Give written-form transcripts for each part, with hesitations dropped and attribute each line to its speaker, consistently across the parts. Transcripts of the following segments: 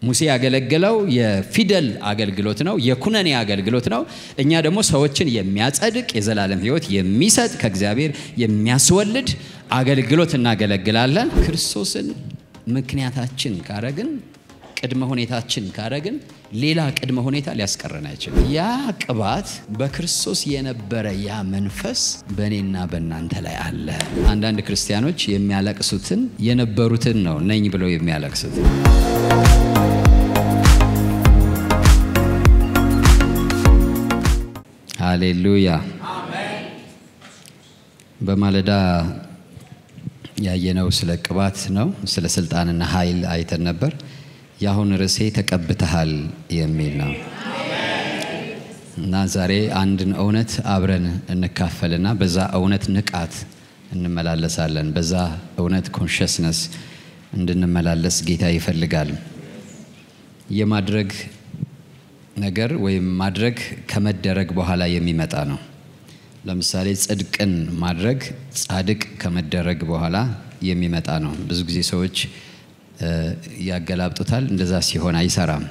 Speaker 1: ሙሴ ያገለገለው የፊደል አገልግሎት ነው የኩነኔ አገልግሎት ነው እኛ ደግሞ ሰዎችን የሚያጸድቅ የዘላለም ሕይወት የሚሰጥ ከእግዚአብሔር የሚያስወልድ አገልግሎት እናገለግላለን ክርስቶስን ምክንያታችን ካረግን ቅድመ ሁኔታችን ካረግን ሌላ ቅድመ ሁኔታ ሊያስቀረን አይችልም ያ ቅባት በክርስቶስ የነበረ ያ መንፈስ በእኔና በእናንተ ላይ አለ አንዳንድ ክርስቲያኖች የሚያለቅሱትን የነበሩትን ነው ነኝ ብለው የሚያለቅሱት ሃሌሉያ አሜን በማለዳ ያየነው ስለ ቅባት ነው ስለ ስልጣንና ኃይል አይተን ነበር ያሁን ርዕሴ ተቀብተሃል የሚል ነው እና ዛሬ አንድን እውነት አብረን እንካፈልና በዛ እውነት ንቃት እንመላለሳለን በዛ እውነት ኮንሺየስነስ እንድንመላለስ ጌታ ይፈልጋል የማድረግ ነገር ወይም ማድረግ ከመደረግ በኋላ የሚመጣ ነው ለምሳሌ ጽድቅን ማድረግ ጻድቅ ከመደረግ በኋላ የሚመጣ ነው ብዙ ጊዜ ሰዎች ያገላብጡታል እንደዛ ሲሆን አይሰራም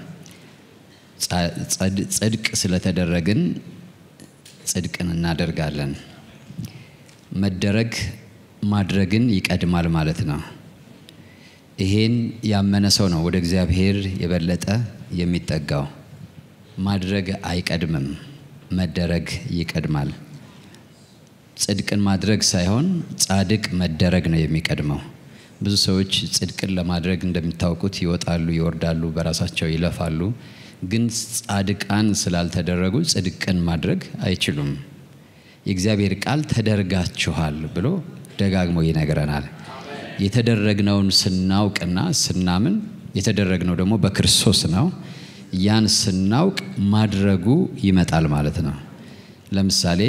Speaker 1: ጽድቅ ስለተደረግን ጽድቅን እናደርጋለን መደረግ ማድረግን ይቀድማል ማለት ነው ይሄን ያመነ ሰው ነው ወደ እግዚአብሔር የበለጠ የሚጠጋው ማድረግ አይቀድምም መደረግ ይቀድማል ጽድቅን ማድረግ ሳይሆን ጻድቅ መደረግ ነው የሚቀድመው ብዙ ሰዎች ጽድቅን ለማድረግ እንደምታውቁት ይወጣሉ ይወርዳሉ በራሳቸው ይለፋሉ ግን ጻድቃን ስላልተደረጉ ጽድቅን ማድረግ አይችሉም የእግዚአብሔር ቃል ተደርጋችኋል ብሎ ደጋግሞ ይነግረናል የተደረግነውን ስናውቅና ስናምን የተደረግነው ደግሞ በክርስቶስ ነው ያን ስናውቅ ማድረጉ ይመጣል ማለት ነው ለምሳሌ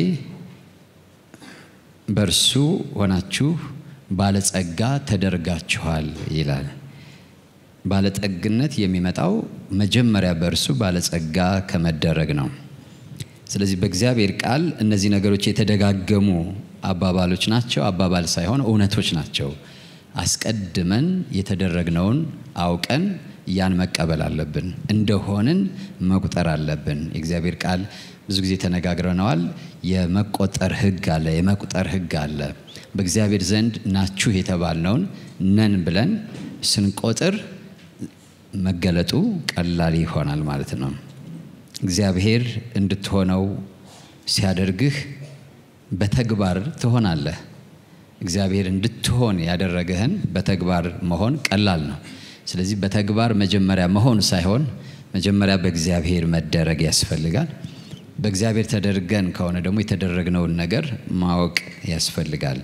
Speaker 1: በርሱ ሆናችሁ ባለጸጋ ተደርጋችኋል ይላል ባለጠግነት የሚመጣው መጀመሪያ በርሱ ባለጸጋ ከመደረግ ነው ስለዚህ በእግዚአብሔር ቃል እነዚህ ነገሮች የተደጋገሙ አባባሎች ናቸው አባባል ሳይሆን እውነቶች ናቸው አስቀድመን የተደረግነውን አውቀን ያን መቀበል አለብን እንደሆነን መቁጠር አለብን የእግዚአብሔር ቃል ብዙ ጊዜ ተነጋግረናል የመቆጠር ህግ አለ የመቁጠር ህግ አለ በእግዚአብሔር ዘንድ ናችሁ የተባልነውን ነን ብለን ስንቆጥር መገለጡ ቀላል ይሆናል ማለት ነው እግዚአብሔር እንድትሆነው ሲያደርግህ በተግባር ትሆናለህ እግዚአብሔር እንድትሆን ያደረገህን በተግባር መሆን ቀላል ነው ስለዚህ በተግባር መጀመሪያ መሆን ሳይሆን መጀመሪያ በእግዚአብሔር መደረግ ያስፈልጋል በእግዚአብሔር ተደርገን ከሆነ ደግሞ የተደረግነውን ነገር ማወቅ ያስፈልጋል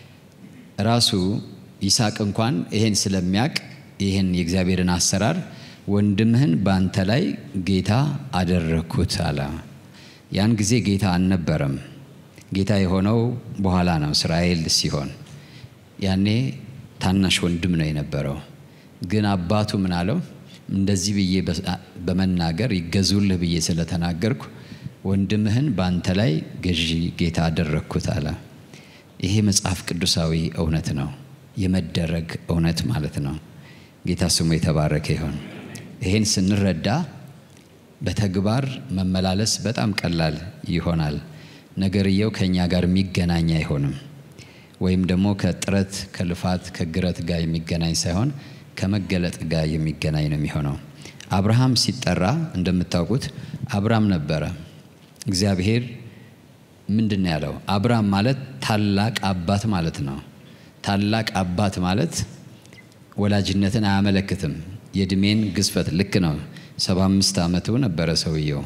Speaker 1: ራሱ ይስሐቅ እንኳን ይሄን ስለሚያቅ ይሄን የእግዚአብሔርን አሰራር ወንድምህን ባንተ ላይ ጌታ አደረኩት አለ ያን ጊዜ ጌታ አልነበረም ጌታ የሆነው በኋላ ነው እስራኤል ሲሆን ያኔ ታናሽ ወንድም ነው የነበረው ግን አባቱ ምን አለው እንደዚህ ብዬ በመናገር ይገዙልህ ብዬ ስለተናገርኩ ወንድምህን ባንተ ላይ ገዢ ጌታ አደረኩት አለ ይሄ መጽሐፍ ቅዱሳዊ እውነት ነው የመደረግ እውነት ማለት ነው ጌታ ስሙ የተባረከ ይሁን ይሄን ስንረዳ በተግባር መመላለስ በጣም ቀላል ይሆናል ነገርየው ከኛ ጋር የሚገናኝ አይሆንም ወይም ደግሞ ከጥረት ከልፋት ከግረት ጋር የሚገናኝ ሳይሆን ከመገለጥ ጋር የሚገናኝ ነው የሚሆነው አብርሃም ሲጠራ እንደምታውቁት አብርሃም ነበረ እግዚአብሔር ምንድነው ያለው አብርሃም ማለት ታላቅ አባት ማለት ነው ታላቅ አባት ማለት ወላጅነትን አያመለክትም የእድሜን ግዝፈት ልክ ነው 75 ዓመቱ ነበረ ሰውየው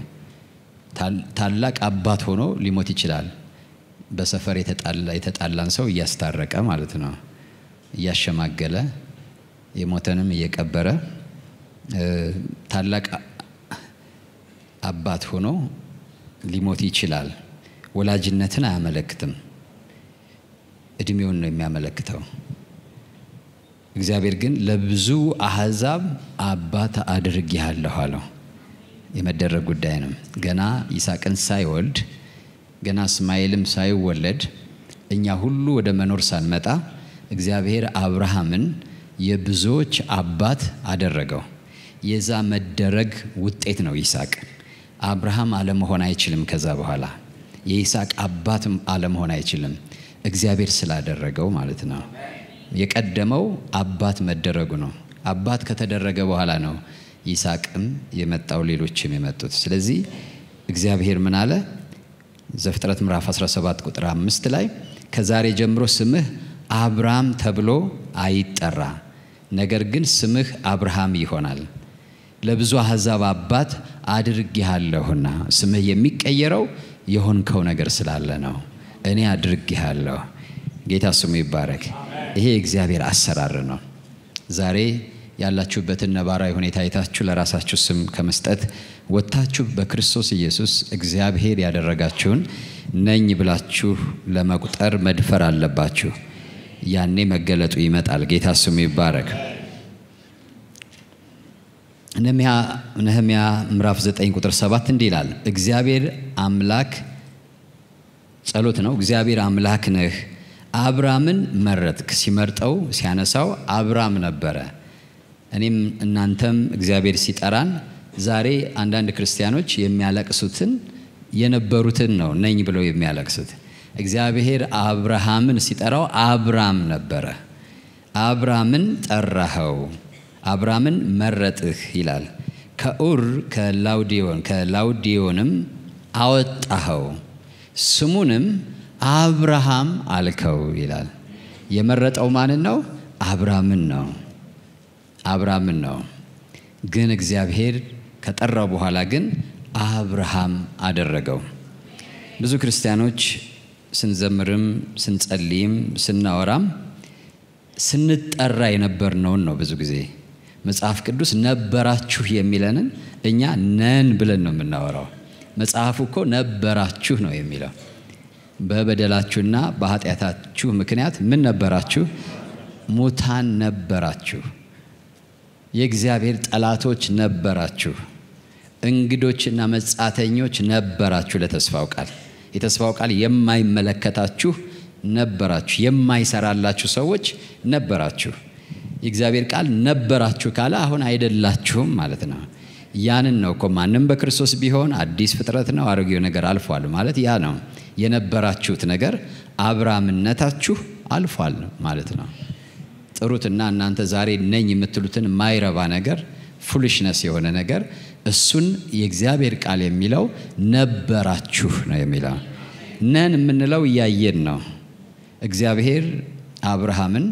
Speaker 1: ታላቅ አባት ሆኖ ሊሞት ይችላል በሰፈር የተጣላን ሰው እያስታረቀ ማለት ነው እያሸማገለ የሞተንም እየቀበረ ታላቅ አባት ሆኖ ሊሞት ይችላል ወላጅነትን አያመለክትም እድሜውን ነው የሚያመለክተው እግዚአብሔር ግን ለብዙ አህዛብ አባት አድርጌሃለሁ አለው የመደረግ ጉዳይ ነው ገና ይስሐቅን ሳይወልድ ገና እስማኤልም ሳይወለድ እኛ ሁሉ ወደ መኖር ሳንመጣ እግዚአብሔር አብርሃምን የብዙዎች አባት አደረገው የዛ መደረግ ውጤት ነው ይስሐቅ። አብርሃም አለመሆን አይችልም። ከዛ በኋላ የይስሐቅ አባትም አለመሆን አይችልም፣ እግዚአብሔር ስላደረገው ማለት ነው። የቀደመው አባት መደረጉ ነው። አባት ከተደረገ በኋላ ነው ይስሐቅም የመጣው፣ ሌሎችም የመጡት። ስለዚህ እግዚአብሔር ምን አለ? ዘፍጥረት ምዕራፍ 17 ቁጥር 5 ላይ ከዛሬ ጀምሮ ስምህ አብርሃም ተብሎ አይጠራ፣ ነገር ግን ስምህ አብርሃም ይሆናል፣ ለብዙ አሕዛብ አባት አድርጌሃለሁና። ስምህ የሚቀየረው የሆንከው ነገር ስላለ ነው። እኔ አድርጌሃለሁ። ጌታ ስሙ ይባረክ። ይሄ እግዚአብሔር አሰራር ነው። ዛሬ ያላችሁበትን ነባራዊ ሁኔታ አይታችሁ ለራሳችሁ ስም ከመስጠት ወጣችሁ በክርስቶስ ኢየሱስ እግዚአብሔር ያደረጋችሁን ነኝ ብላችሁ ለመቁጠር መድፈር አለባችሁ። ያኔ መገለጡ ይመጣል። ጌታ ስሙ ይባረክ። ነህምያ ምዕራፍ 9 ቁጥር 7 እንዲህ ይላል፣ እግዚአብሔር አምላክ ጸሎት ነው። እግዚአብሔር አምላክ ነህ፣ አብርሃምን መረጥክ። ሲመርጠው ሲያነሳው አብርሃም ነበረ። እኔም እናንተም እግዚአብሔር ሲጠራን ዛሬ አንዳንድ ክርስቲያኖች የሚያለቅሱትን የነበሩትን ነው ነኝ ብለው የሚያለቅሱት። እግዚአብሔር አብርሃምን ሲጠራው አብርሃም ነበረ። አብርሃምን ጠራኸው፣ አብርሃምን መረጥህ ይላል። ከኡር ከላውዲዮንም አወጣኸው፣ ስሙንም አብርሃም አልከው ይላል። የመረጠው ማንን ነው? አብርሃምን ነው። አብርሃምን ነው። ግን እግዚአብሔር ከጠራው በኋላ ግን አብርሃም አደረገው። ብዙ ክርስቲያኖች ስንዘምርም ስንጸልይም ስናወራም ስንጠራ የነበርነውን ነው። ብዙ ጊዜ መጽሐፍ ቅዱስ ነበራችሁ የሚለንን እኛ ነን ብለን ነው የምናወራው። መጽሐፉ እኮ ነበራችሁ ነው የሚለው። በበደላችሁና በኃጢአታችሁ ምክንያት ምን ነበራችሁ? ሙታን ነበራችሁ፣ የእግዚአብሔር ጠላቶች ነበራችሁ፣ እንግዶችና መጻተኞች ነበራችሁ ለተስፋው ቃል። የተስፋው ቃል የማይመለከታችሁ ነበራችሁ፣ የማይሰራላችሁ ሰዎች ነበራችሁ። የእግዚአብሔር ቃል ነበራችሁ ካለ አሁን አይደላችሁም ማለት ነው። ያንን ነው እኮ ማንም በክርስቶስ ቢሆን አዲስ ፍጥረት ነው፣ አሮጌው ነገር አልፏል ማለት ያ ነው። የነበራችሁት ነገር አብርሃምነታችሁ አልፏል ማለት ነው። ጥሩትና እናንተ ዛሬ ነኝ የምትሉትን ማይረባ ነገር፣ ፉሊሽነስ የሆነ ነገር፣ እሱን የእግዚአብሔር ቃል የሚለው ነበራችሁ ነው የሚለው። ነን የምንለው እያየን ነው። እግዚአብሔር አብርሃምን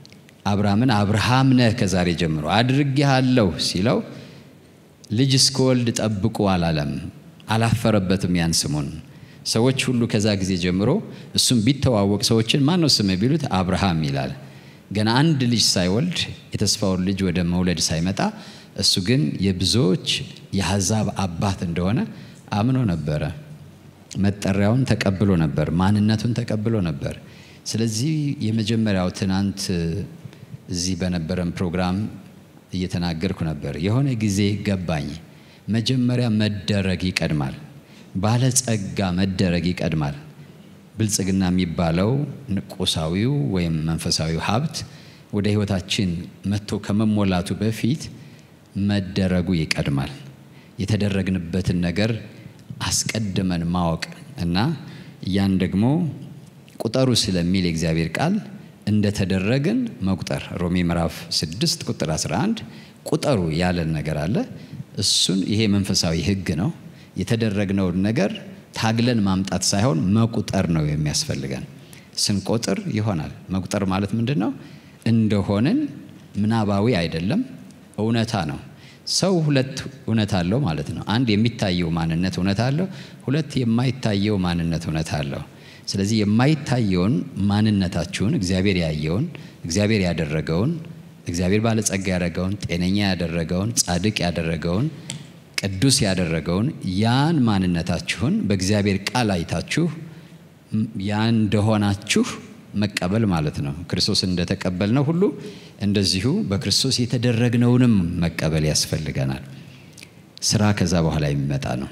Speaker 1: አብርሃም ነህ ከዛሬ ጀምሮ አድርጌሃለሁ ሲለው ልጅ እስከወልድ ጠብቁ አላለም፣ አላፈረበትም ያን ስሙን። ሰዎች ሁሉ ከዛ ጊዜ ጀምሮ እሱም ቢተዋወቅ ሰዎችን ማን ነው ስምህ ቢሉት አብርሃም ይላል። ገና አንድ ልጅ ሳይወልድ የተስፋውን ልጅ ወደ መውለድ ሳይመጣ እሱ ግን የብዙዎች የአሕዛብ አባት እንደሆነ አምኖ ነበረ። መጠሪያውን ተቀብሎ ነበር፣ ማንነቱን ተቀብሎ ነበር። ስለዚህ የመጀመሪያው ትናንት እዚህ በነበረን ፕሮግራም እየተናገርኩ ነበር። የሆነ ጊዜ ገባኝ። መጀመሪያ መደረግ ይቀድማል። ባለጸጋ መደረግ ይቀድማል። ብልጽግና የሚባለው ቁሳዊው ወይም መንፈሳዊው ሀብት ወደ ህይወታችን መጥቶ ከመሞላቱ በፊት መደረጉ ይቀድማል። የተደረግንበትን ነገር አስቀድመን ማወቅ እና ያን ደግሞ ቁጠሩ ስለሚል የእግዚአብሔር ቃል እንደተደረግን መቁጠር። ሮሜ ምዕራፍ 6 ቁጥር 11 ቁጠሩ ያለን ነገር አለ። እሱን ይሄ መንፈሳዊ ህግ ነው። የተደረግነውን ነገር ታግለን ማምጣት ሳይሆን መቁጠር ነው የሚያስፈልገን። ስንቆጥር ይሆናል። መቁጠር ማለት ምንድነው? እንደሆነን ምናባዊ አይደለም፣ እውነታ ነው። ሰው ሁለት እውነት አለው ማለት ነው። አንድ የሚታየው ማንነት እውነት አለው፣ ሁለት የማይታየው ማንነት እውነት አለው። ስለዚህ የማይታየውን ማንነታችሁን እግዚአብሔር ያየውን፣ እግዚአብሔር ያደረገውን፣ እግዚአብሔር ባለጸጋ ያደረገውን፣ ጤነኛ ያደረገውን፣ ጻድቅ ያደረገውን፣ ቅዱስ ያደረገውን ያን ማንነታችሁን በእግዚአብሔር ቃል አይታችሁ ያን እንደሆናችሁ መቀበል ማለት ነው። ክርስቶስ እንደተቀበልነው ሁሉ እንደዚሁ በክርስቶስ የተደረግነውንም መቀበል ያስፈልገናል። ስራ ከዛ በኋላ የሚመጣ ነው።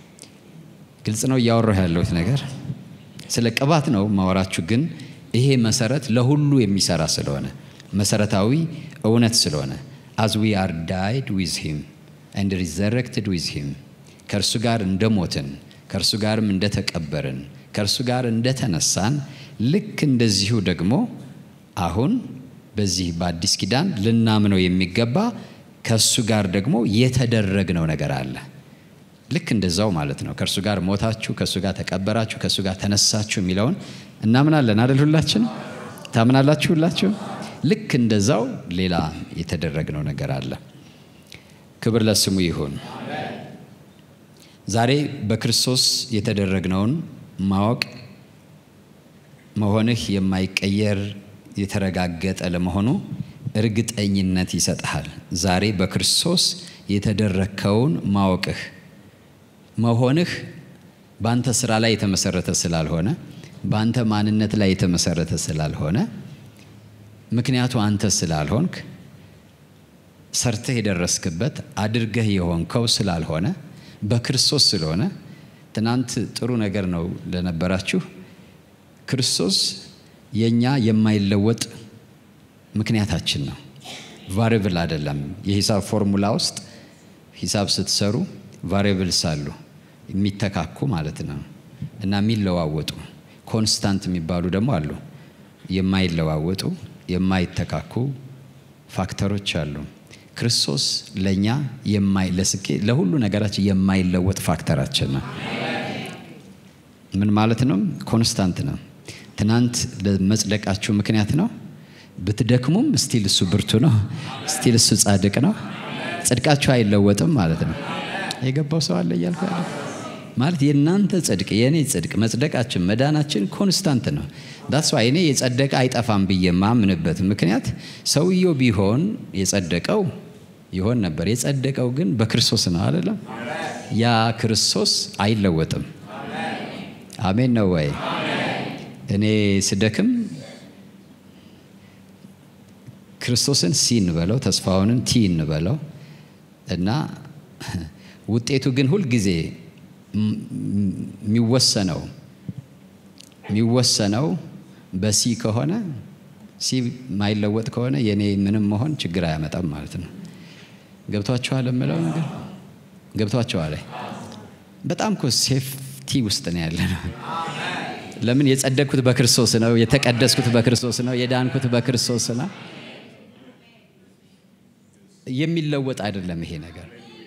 Speaker 1: ግልጽ ነው እያወራሁ ያለሁት ነገር ስለ ቅባት ነው ማወራችሁ። ግን ይሄ መሰረት ለሁሉ የሚሰራ ስለሆነ መሰረታዊ እውነት ስለሆነ as we are died with him and resurrected with him ከእርሱ ጋር እንደሞትን ከእርሱ ጋርም እንደተቀበርን ከእርሱ ጋር እንደተነሳን ልክ እንደዚሁ ደግሞ አሁን በዚህ በአዲስ ኪዳን ልናምነው የሚገባ ከእሱ ጋር ደግሞ የተደረገው ነገር አለ ልክ እንደዛው ማለት ነው ከእርሱ ጋር ሞታችሁ ከእሱ ጋር ተቀበራችሁ ከእሱ ጋር ተነሳችሁ የሚለውን እናምናለን አይደል ሁላችን ታምናላችሁ ሁላችሁ ልክ እንደዛው ሌላ የተደረገው ነገር አለ ክብር ለስሙ ይሁን ዛሬ በክርስቶስ የተደረገውን ማወቅ መሆንህ የማይቀየር የተረጋገጠ ለመሆኑ እርግጠኝነት ይሰጣል ዛሬ በክርስቶስ የተደረከውን ማወቅህ መሆንህ ባንተ ስራ ላይ የተመሰረተ ስላልሆነ ባንተ ማንነት ላይ የተመሰረተ ስላልሆነ ምክንያቱ አንተ ስላልሆንክ ሰርተህ የደረስክበት አድርገህ የሆንከው ስላልሆነ በክርስቶስ ስለሆነ ትናንት ጥሩ ነገር ነው ለነበራችሁ ክርስቶስ የኛ የማይለወጥ ምክንያታችን ነው ቫሪብል አይደለም የሂሳብ ፎርሙላ ውስጥ ሂሳብ ስትሰሩ ቫሪብልስ አሉ የሚተካኩ ማለት ነው እና የሚለዋወጡ ኮንስታንት የሚባሉ ደግሞ አሉ የማይለዋወጡ የማይተካኩ ፋክተሮች አሉ ክርስቶስ ለኛ ለስኬ ለሁሉ ነገራችን የማይለወጥ ፋክተራችን ነው ምን ማለት ነው ኮንስታንት ነው ትናንት ለመጽደቃችሁ ምክንያት ነው ብትደክሙም ስቲል እሱ ብርቱ ነው ስቲል እሱ ጻድቅ ነው ጽድቃችሁ አይለወጥም ማለት ነው የገባው ሰው አለ ይልካል ማለት የናንተ ጽድቅ የኔ ጽድቅ መጽደቃችን መዳናችን ኮንስታንት ነው that's why እኔ የጸደቀ አይጠፋም በየማምንበት ምክንያት ሰውየው ቢሆን የጸደቀው ይሆን ነበር የጸደቀው ግን በክርስቶስ ነው አይደለም ያ ክርስቶስ አይለወጥም አሜን ነው ወይ እኔ ስደክም ክርስቶስን ሲን በለው ተስፋውንን ቲን በለው እና ውጤቱ ግን ሁሉ ጊዜ የሚወሰነው በሲ ከሆነ ሲ ማይለወጥ ከሆነ የኔ ምንም መሆን ችግር አያመጣም ማለት ነው ገብቷችኋል ማለት ነገር ገብቷችኋል በጣም ሴፍቲ ውስጥ ነው ያለነው ለምን የጸደቅኩት በክርስቶስ ነው የተቀደስኩት በክርስቶስ ነው የዳንኩት በክርስቶስ ነው የሚለወጥ አይደለም ይሄ ነገር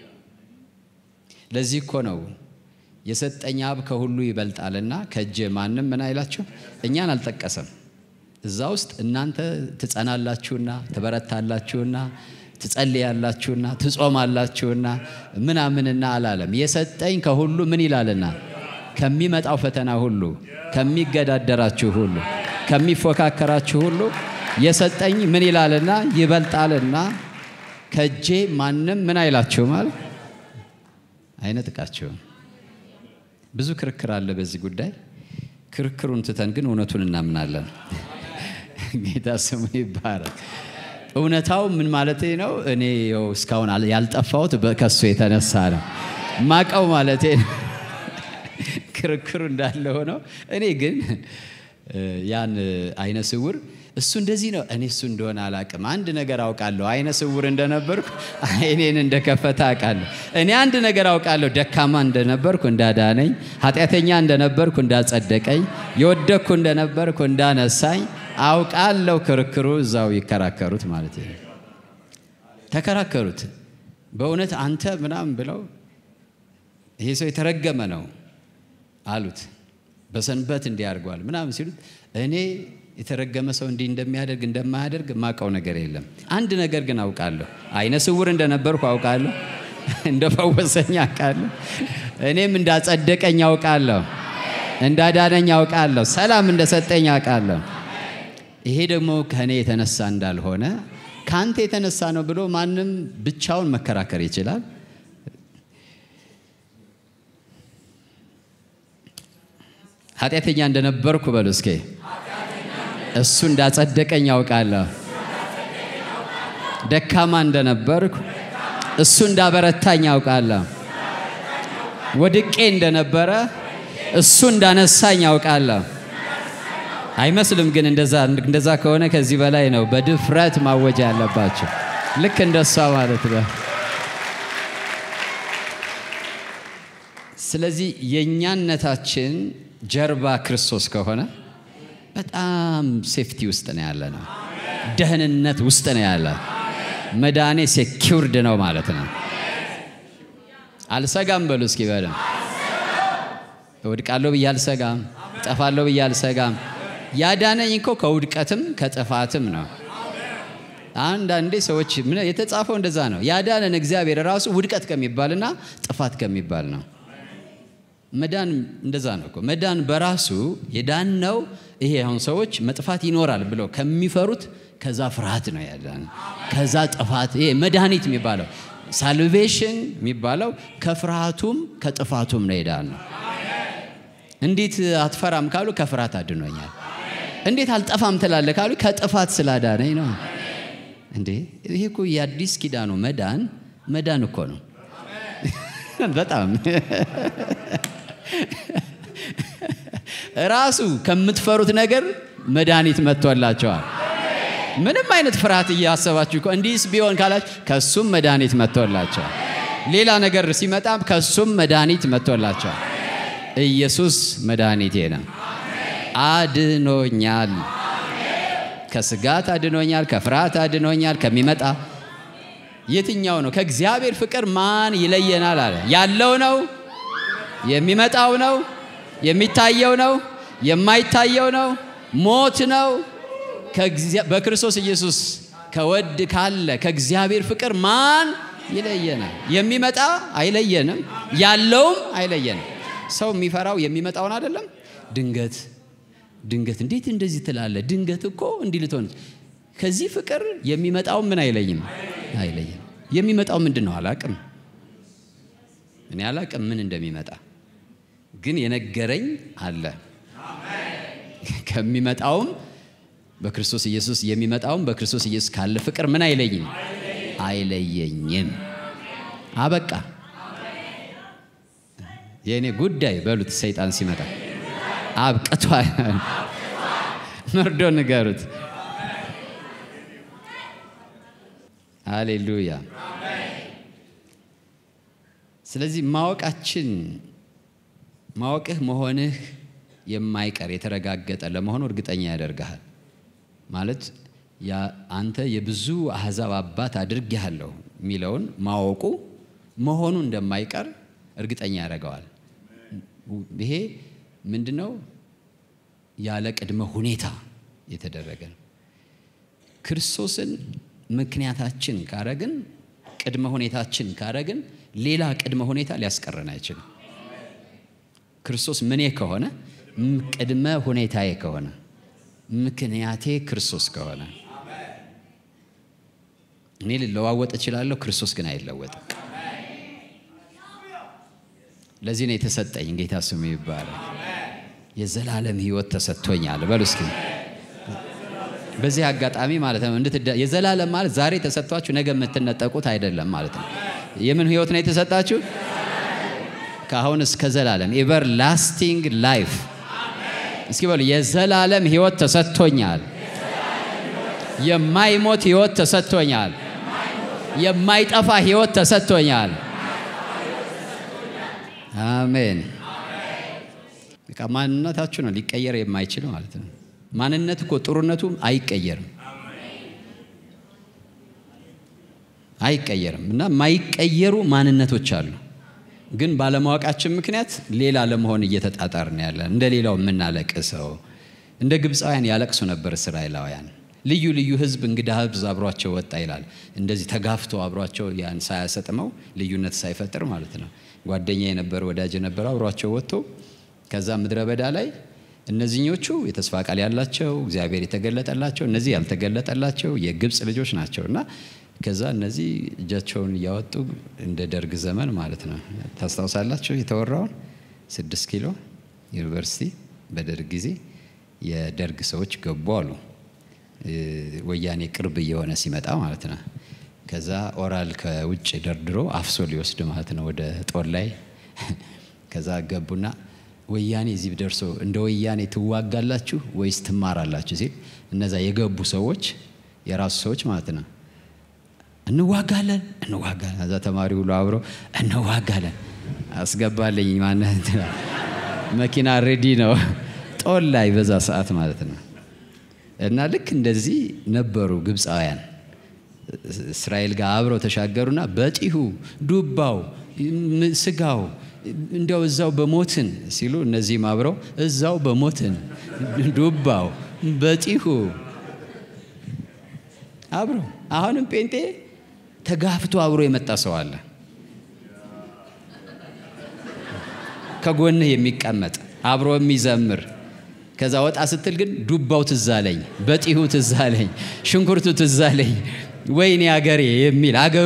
Speaker 1: ለዚህ እኮ ነው የሰጠኝ አብ ከሁሉ ይበልጣልና ከእጄ ማንም ምን አይላችሁ እኛን አልጠቀሰም እዛ ውስጥ እናንተ ትጸናላችሁና ትበረታላችሁና ትጸልያላችሁና ትጾማላችሁና ምናምንና አላለም የሰጠኝ ከሁሉ ምን ይላልና ከሚመጣው ፈተና ሁሉ ከሚገዳደራችሁ ሁሉ ከሚፎካከራችሁ ሁሉ የሰጠኝ ምን ይላልና ይበልጣልና ከእጄ ማንም ምን አይላችሁ ማለት አይነጥቃችሁ ብዙ ክርክር አለ በዚህ ጉዳይ ክርክሩን ትተን ግን እውነቱን እናምናለን ጌታ ስሙ ይባረክ እውነታው ምን ማለት ነው እኔ እስካሁን ያልጠፋሁት በከሱ የተነሳ ነው ማቀው ማለት ክርክሩ እንዳለ ሆኖ እኔ ግን ያን አይነ ስውር እሱ እንደዚህ ነው እኔ እሱ እንደሆነ አላቅም አንድ ነገር አውቃለሁ አይነ ስውር እንደነበርኩ አይኔን እንደከፈታ አውቃለሁ እኔ አንድ ነገር አውቃለሁ ደካማ እንደነበርኩ እንዳዳነኝ ኃጢያተኛ እንደነበርኩ እንዳጸደቀኝ የወደኩ እንደነበርኩ እንዳነሳኝ አውቃለሁ ክርክሩ እዛው ይከራከሩት ማለት ነው ተከራከሩት በእውነት አንተ ምናምን ብለው ይሄ ሰው የተረገመ ነው አሉት በሰንበት እንዲያርጓል ምናምን ሲሉት እኔ የተረገመ ሰው እንዲህ እንደሚያደርግ እንደማያደርግ ማቀው ነገር የለም አንድ ነገር ግን አውቃለሁ አይነ ስውር እንደነበርኩ አውቃለሁ እንደፈወሰኝ አውቃለሁ እኔም እንዳጸደቀኝ አውቃለሁ እንዳዳነኝ አውቃለሁ ሰላም እንደሰጠኝ አውቃለሁ ይሄ ደግሞ ከኔ የተነሳ እንዳልሆነ ካንተ የተነሳ ነው ብሎ ማንም ብቻውን መከራከር ይችላል ኃጢያተኛ እንደነበርኩ በሉ እስኪ እሱ እንዳጸደቀኝ አውቃለሁ ደካማ እንደነበርኩ እሱ እንዳበረታኝ አውቃለሁ ወድቄ እንደነበረ እሱ እንዳነሳኝ አውቃለሁ አይመስልም ግን እንደዛ ከሆነ ከዚህ በላይ ነው በድፍረት ማወጅ ያለባችሁ ልክ እንደሷ ማለት ነው። ስለዚህ የኛነታችን ጀርባ ክርስቶስ ከሆነ በጣም ሴፍቲ ውስጥ ነው ያለነው። ደህንነት ውስጥ ነው ያለነው። መዳኔ ሴኩርድ ነው ማለት ነው። አልሰጋም በሉ እስኪ በደም ወድቃለሁ ብዬ አልሰጋም፣ ጠፋለሁ ብዬ አልሰጋም። ያዳነኝ እኮ ከውድቀትም ከጥፋትም ነው። አንዳንዴ ሰዎች የተጻፈው እንደዛ ነው። ያዳነን እግዚአብሔር ራሱ ውድቀት ከሚባልና ጥፋት ከሚባል ነው። መዳን እንደዛ ነው እኮ። መዳን በራሱ የዳነው ይሄ አሁን ሰዎች መጥፋት ይኖራል ብለው ከሚፈሩት ከዛ ፍርሃት ነው ያዳነን። ከዛ ጥፋት ይሄ መድኃኒት የሚባለው ሳልቬሽን የሚባለው ከፍርሃቱም ከጥፋቱም ነው የዳነው። እንዴት አትፈራም ካሉ ከፍርሃት አድኖኛል። እንዴት አልጠፋም ትላለህ ካሉ ከጥፋት ስላዳነኝ ነው። እንዴ ይሄ እኮ የአዲስ ኪዳኑ መዳን እኮ ነው። በጣም ራሱ ከምትፈሩት ነገር መድኃኒት መጥቶላቸዋል። ምንም አይነት ፍርሃት እያሰባችሁ እኮ እንዲስ ቢሆን ካላችሁ ከሱም መድኃኒት መጥቶላቸዋል። ሌላ ነገር ሲመጣ ከሱም መድኃኒት መጥቶላቸዋል። ኢየሱስ መድኃኒቴ ነው። አድኖኛል። ከስጋት አድኖኛል፣ ከፍርሃት አድኖኛል። ከሚመጣ የትኛው ነው? ከእግዚአብሔር ፍቅር ማን ይለየናል አለ። ያለው ነው፣ የሚመጣው ነው፣ የሚታየው ነው፣ የማይታየው ነው፣ ሞት ነው። በክርስቶስ ኢየሱስ ከወድ ካለ ከእግዚአብሔር ፍቅር ማን ይለየናል? የሚመጣ አይለየንም፣ ያለውም አይለየንም። ሰው የሚፈራው የሚመጣውን አይደለም። ድንገት እንዴት እንደዚህ ትላለህ? ድንገት እኮ እንዲህ ልትሆን ከዚህ ፍቅር የሚመጣው ምን አይለይም። የሚመጣው ምንድነው? አላቅም። እኔ አላቅም ምን እንደሚመጣ፣ ግን የነገረኝ አለ። ከሚመጣውም በክርስቶስ ኢየሱስ የሚመጣውም በክርስቶስ ኢየሱስ ካለ ፍቅር ምን አይለየኝም። አበቃ። የኔ ጉዳይ በሉት። ሰይጣን ሲመጣ አብቅቷል። መርዶ ንገሩት። ሃሌሉያ። ስለዚህ ማወቅህ መሆንህ የማይቀር የተረጋገጠ ለመሆኑ እርግጠኛ ያደርጋል። ማለት አንተ የብዙ አሕዛብ አባት አድርጌሃለሁ የሚለውን ማወቁ መሆኑ እንደማይቀር እርግጠኛ ያደርገዋል። ይሄ ምንድነው? ያለ ቅድመ ሁኔታ የተደረገ ነው። ክርስቶስን ምክንያታችን ካረግን፣ ቅድመ ሁኔታችን ካረግን፣ ሌላ ቅድመ ሁኔታ ሊያስቀረን አይችልም። ክርስቶስ ምኔ ከሆነ፣ ቅድመ ሁኔታዬ ከሆነ፣ ምክንያቴ ክርስቶስ ከሆነ እኔ ልለዋወጥ እችላለሁ፣ ክርስቶስ ግን አይለወጥም። ለዚህ ነው የተሰጠኝ። ጌታ ስሙ ይባረክ። የዘላለም ሕይወት ተሰጥቶኛል በሉ እስኪ። በዚህ አጋጣሚ ማለት ነው የዘላለም ማለት ዛሬ ተሰጥቷችሁ ነገ የምትነጠቁት አይደለም ማለት ነው። የምን ሕይወት ነው የተሰጣችሁ? ከአሁን እስከ ዘላለም ኤቨር ላስቲንግ ላይፍ። እስኪ በሉ የዘላለም ሕይወት ተሰጥቶኛል። የማይሞት ሕይወት ተሰጥቶኛል። የማይጠፋ ሕይወት ተሰጥቶኛል። አሜን። በቃ ማንነታችሁ ነው ሊቀየር የማይችል ማለት ነው። ማንነት እኮ ጥሩነቱ አይቀየርም እና ማይቀየሩ ማንነቶች አሉ። ግን ባለማወቃችን ምክንያት ሌላ ለመሆን እየተጣጣርን ያለን እንደ ሌላው የምናለቅሰው። እንደ ግብፃውያን ያለቅሱ ነበር እስራኤላውያን። ልዩ ህዝብ እንግዳ ህዝብ አብሯቸው ወጣ ይላል። እንደዚህ ተጋፍቶ አብሯቸው ያን ሳያሰጥመው ልዩነት ሳይፈጥር ማለት ነው። ጓደኛ የነበረ ወዳጅ የነበረ አብሯቸው ወጥቶ ከዛ ምድረ በዳ ላይ እነዚህኞቹ የተስፋ ቃል ያላቸው እግዚአብሔር የተገለጠላቸው፣ እነዚህ ያልተገለጠላቸው የግብፅ ልጆች ናቸውና ከዛ እነዚህ እጃቸውን ያወጡ እንደ ደርግ ዘመን ማለት ነው። ታስታውሳላችሁ የተወራውን 6 ኪሎ ዩኒቨርሲቲ በደርግ ጊዜ የደርግ ሰዎች ገቡ አሉ። ወያኔ ቅርብ እየሆነ ሲመጣ ማለት ነው። ከዛ ኦራል ከውጭ ደርድሮ አፍሶ ሊወስድ ማለት ነው ወደ ጦር ላይ። ከዛ ገቡና ወያኔ እዚህ ደርሶ እንደ ወያኔ ትዋጋላችሁ ወይስ ትማራላችሁ ሲል እነዛ የገቡ ሰዎች የራሱ ሰዎች ማለት ነው እንዋጋለን እዛ ተማሪ ሁሉ አብሮ እንዋጋለን አስገባልኝ ማለት መኪና ሬዲ ነው ጦል ላይ በዛ ሰዓት ማለት ነው። እና ልክ እንደዚህ ነበሩ ግብፃውያን እስራኤል ጋር አብረው ተሻገሩና በጢሁ ዱባው ስጋው እንደው እዛው በሞትን ሲሉ እነዚህም አብረው እዛው በሞትን ዱባው በጢሁ አብረው። አሁንም ጴንጤ ተጋፍቶ አብሮ የመጣ ሰው አለ ከጎንህ የሚቀመጥ አብሮ የሚዘምር ከዛ ወጣ ስትል ግን ዱባው ትዛለኝ በጢሁ ትዛለኝ ሽንኩርቱ ትዛለኝ ወይኔ አገሬ የሚል አገሩ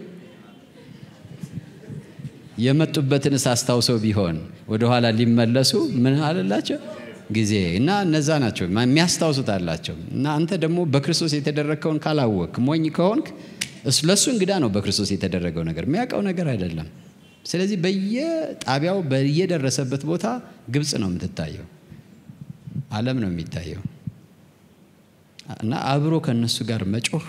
Speaker 1: የመጡበትን አስታውሰው ቢሆን ወደ ኋላ ሊመለሱ ምን አለላቸው ጊዜ እና እነዛ ናቸው የሚያስታውሱት አላቸው። እና አንተ ደግሞ በክርስቶስ የተደረከውን ካላወቅ ሞኝ ከሆንክ ለሱ እንግዳ ነው በክርስቶስ የተደረገው ነገር የሚያውቀው ነገር አይደለም። ስለዚህ በየጣቢያው በየደረሰበት ቦታ ግብጽ ነው የምትታየው ዓለም ነው የሚታየው። እና አብሮ ከነሱ ጋር መጮህ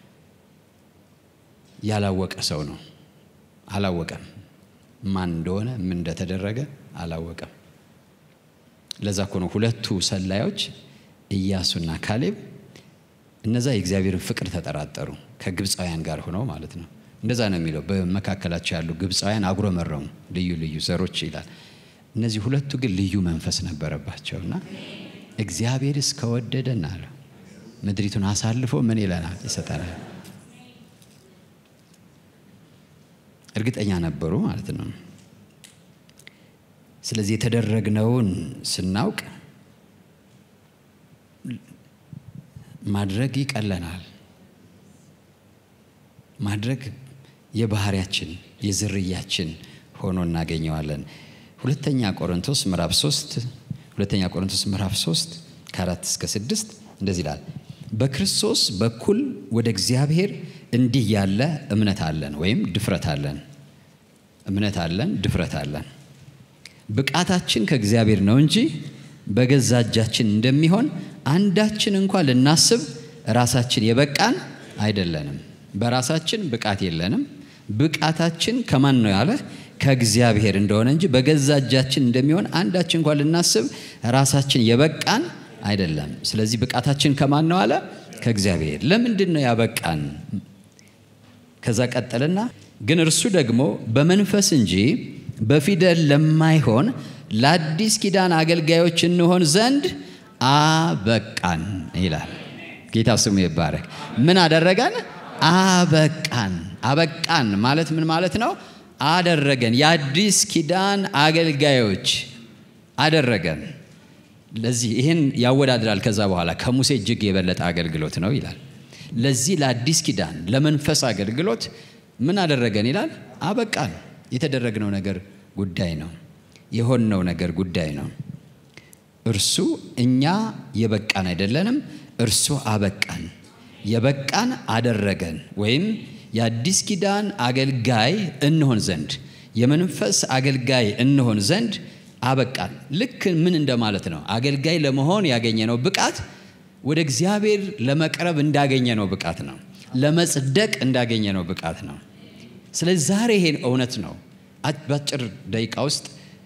Speaker 1: ያላወቀ ሰው ነው አላወቀም ማን እንደሆነ ምን እንደተደረገ አላወቀም። ለዛ እኮ ነው ሁለቱ ሰላዮች ኢያሱና ካሌብ እነዛ የእግዚአብሔርን ፍቅር ተጠራጠሩ ከግብፃውያን ጋር ሆነው ማለት ነው። እንደዛ ነው የሚለው በመካከላቸው ያሉ ግብፃውያን አጉረመረሙ ልዩ ልዩ ዘሮች ይላል። እነዚህ ሁለቱ ግን ልዩ መንፈስ ነበረባቸውና እግዚአብሔር እስከወደደና አለ ምድሪቱን አሳልፎ ምን ይለናል ይሰጣናል እርግጠኛ ነበሩ ማለት ነው። ስለዚህ የተደረግነውን ስናውቅ ማድረግ ይቀለናል። ማድረግ የባህሪያችን የዝርያችን ሆኖ እናገኘዋለን። ሁለተኛ ቆሮንቶስ ምዕራፍ 3 ከ4 እስከ 6 እንደዚህ ይላል በክርስቶስ በኩል ወደ እግዚአብሔር እንዲህ ያለ እምነት አለን ወይም ድፍረት አለን እምነት አለን ድፍረት አለን ብቃታችን ከእግዚአብሔር ነው እንጂ በገዛ እጃችን እንደሚሆን አንዳችን እንኳን ልናስብ ራሳችን የበቃን አይደለንም። በራሳችን ብቃት የለንም ብቃታችን ከማን ነው ያለ ከእግዚአብሔር እንደሆነ እንጂ በገዛ እጃችን እንደሚሆን አንዳችን እንኳን ልናስብ ራሳችን የበቃን አይደለም። ስለዚህ ብቃታችን ከማን ነው አለ ከእግዚአብሔር። ለምንድን ነው ያበቃን? ከዛ ቀጠለና ግን እርሱ ደግሞ በመንፈስ እንጂ በፊደል ለማይሆን ለአዲስ ኪዳን አገልጋዮች እንሆን ዘንድ አበቃን ይላል። ጌታ ስሙ ይባረክ። ምን አደረገን? አበቃን። አበቃን ማለት ምን ማለት ነው? አደረገን። የአዲስ ኪዳን አገልጋዮች አደረገን። ለዚህ ይሄን ያወዳድራል ከዛ በኋላ ከሙሴ እጅግ የበለጠ አገልግሎት ነው ይላል። ለዚህ ለአዲስ ኪዳን ለመንፈስ አገልግሎት ምን አደረገን ይላል? አበቃን። የተደረገው ነገር ጉዳይ ነው የሆነው ነገር ጉዳይ ነው። እርሱ እኛ የበቃን አይደለንም እርሱ አበቃን። የበቃን አደረገን ወይም የአዲስ ኪዳን አገልጋይ እንሆን ዘንድ የመንፈስ አገልጋይ እንሆን ዘንድ አበቃን። ልክ ምን እንደማለት ነው? አገልጋይ ለመሆን ያገኘነው ብቃት ወደ እግዚአብሔር ለመቅረብ እንዳገኘነው ብቃት ነው። ለመጽደቅ እንዳገኘነው ብቃት ነው። ስለዚህ ዛሬ ይሄን እውነት ነው በአጭር ደቂቃ ውስጥ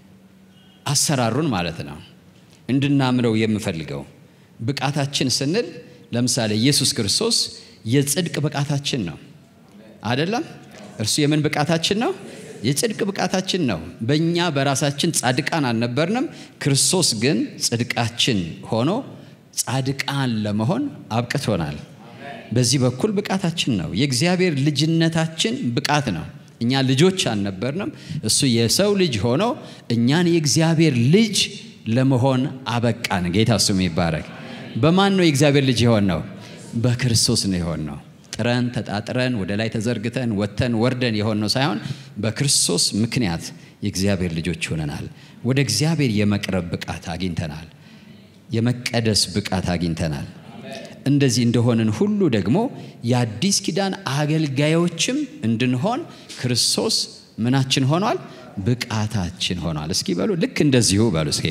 Speaker 1: አሰራሩን ማለት ነው እንድናምነው የምፈልገው። ብቃታችን ስንል ለምሳሌ ኢየሱስ ክርስቶስ የጽድቅ ብቃታችን ነው አይደለም? እርሱ የምን ብቃታችን ነው? የጽድቅ ብቃታችን ነው። በእኛ በራሳችን ጻድቃን አልነበርንም። ክርስቶስ ግን ጽድቃችን ሆኖ ጻድቃን ለመሆን አብቅቶናል። በዚህ በኩል ብቃታችን ነው። የእግዚአብሔር ልጅነታችን ብቃት ነው። እኛ ልጆች አልነበርንም። እሱ የሰው ልጅ ሆኖ እኛን የእግዚአብሔር ልጅ ለመሆን አበቃን። ጌታ ስሙ ይባረክ። በማን ነው የእግዚአብሔር ልጅ የሆነው? በክርስቶስ ነው የሆነው። ጥረን ተጣጥረን ወደ ላይ ተዘርግተን ወተን ወርደን የሆነው ሳይሆን በክርስቶስ ምክንያት የእግዚአብሔር ልጆች ሆነናል። ወደ እግዚአብሔር የመቅረብ ብቃት አግኝተናል። የመቀደስ ብቃት አግኝተናል። እንደዚህ እንደሆነን ሁሉ ደግሞ የአዲስ ኪዳን አገልጋዮችም እንድንሆን ክርስቶስ ምናችን ሆኗል? ብቃታችን ሆኗል። እስኪ በሉ ልክ እንደዚሁ በሉ እስኪ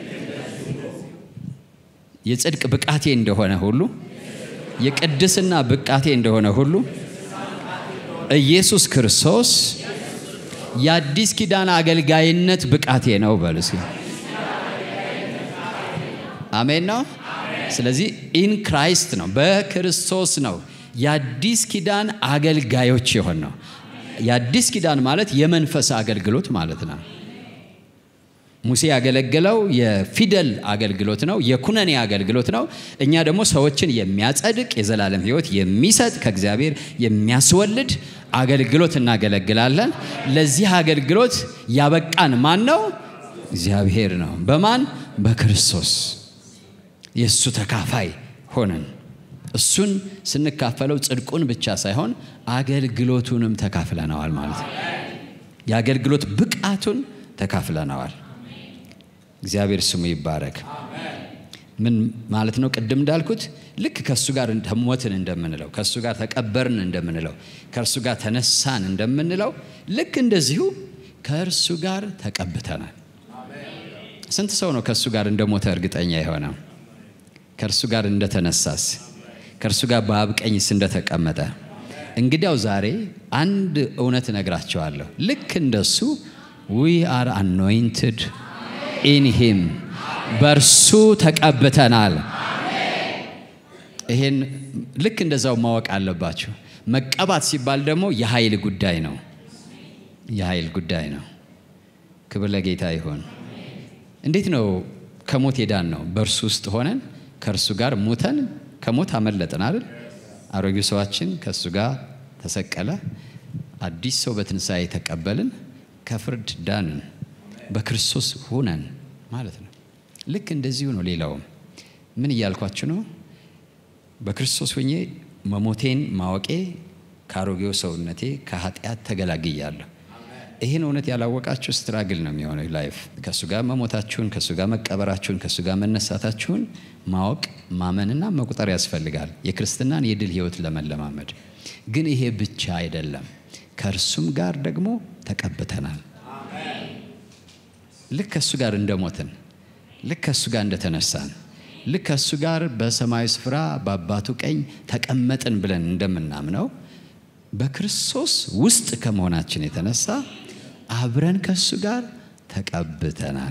Speaker 1: የጽድቅ ብቃቴ እንደሆነ ሁሉ የቅድስና ብቃቴ እንደሆነ ሁሉ ኢየሱስ ክርስቶስ የአዲስ ኪዳን አገልጋይነት ብቃቴ ነው በሉሲ። አሜን ነው። ስለዚህ ኢን ክራይስት ነው፣ በክርስቶስ ነው የአዲስ ኪዳን አገልጋዮች የሆን ነው። የአዲስ ኪዳን ማለት የመንፈስ አገልግሎት ማለት ነው። ሙሴ ያገለገለው የፊደል አገልግሎት ነው፣ የኩነኔ አገልግሎት ነው። እኛ ደግሞ ሰዎችን የሚያጸድቅ የዘላለም ሕይወት የሚሰጥ ከእግዚአብሔር የሚያስወልድ አገልግሎት እናገለግላለን። ለዚህ አገልግሎት ያበቃን ማን ነው? እግዚአብሔር ነው። በማን? በክርስቶስ የሱ ተካፋይ ሆነን እሱን ስንካፈለው ጽድቁን ብቻ ሳይሆን አገልግሎቱንም ተካፍለናል ማለት ነው። የአገልግሎት ብቃቱን ተካፍለናል። እግዚአብሔር ስሙ ይባረክ። ምን ማለት ነው? ቅድም እንዳልኩት ልክ ከሱ ጋር ሞትን እንደምንለው፣ ከሱ ጋር ተቀበርን እንደምንለው፣ ከእርሱ ጋር ተነሳን እንደምንለው ልክ እንደዚሁ ከእርሱ ጋር ተቀብተናል። ስንት ሰው ነው ከሱ ጋር እንደሞተ እርግጠኛ የሆነው? ከእርሱ ጋር እንደተነሳስ፣ ከእርሱ ጋር በአብ ቀኝስ እንደተቀመጠ? እንግዲያው ዛሬ አንድ እውነት እነግራቸዋለሁ። ልክ እንደሱ we are anointed in him፣ በእርሱ ተቀብተናል። ይሄን ልክ እንደዛው ማወቅ አለባችሁ። መቀባት ሲባል ደግሞ የኃይል ጉዳይ ነው። የኃይል ጉዳይ ነው። ክብር ለጌታ ይሁን። እንዴት ነው ከሞት የዳን ነው? በእርሱ ውስጥ ሆነን ከእርሱ ጋር ሞተን ከሞት አመለጥን አይደል? አሮጌው ሰዋችን ከእሱ ጋር ተሰቀለ፣ አዲስ ሰው በትንሣኤ ተቀበልን፣ ከፍርድ ዳንን፣ በክርስቶስ ሆነን ማለት ነው። ልክ እንደዚሁ ነው። ሌላውም ምን እያልኳችሁ ነው? በክርስቶስ ሆኜ መሞቴን ማወቄ ከአሮጌው ሰውነቴ ከኃጢአት ተገላግያለሁ። ይሄን እውነት ያላወቃችሁ ስትራግል ነው የሚሆነው ላይፍ። ከሱ ጋር መሞታችሁን፣ ከሱ ጋር መቀበራችሁን፣ ከሱ ጋር መነሳታችሁን ማወቅ ማመንና መቁጠር ያስፈልጋል የክርስትናን የድል ሕይወት ለመለማመድ። ግን ይሄ ብቻ አይደለም፣ ከእርሱም ጋር ደግሞ ተቀብተናል። ልክ ከሱ ጋር እንደሞትን፣ ልክ ከሱ ጋር እንደተነሳን፣ ልክ ከሱ ጋር በሰማያዊ ስፍራ በአባቱ ቀኝ ተቀመጥን ብለን እንደምናምነው በክርስቶስ ውስጥ ከመሆናችን የተነሳ አብረን ከሱ ጋር ተቀብተናል።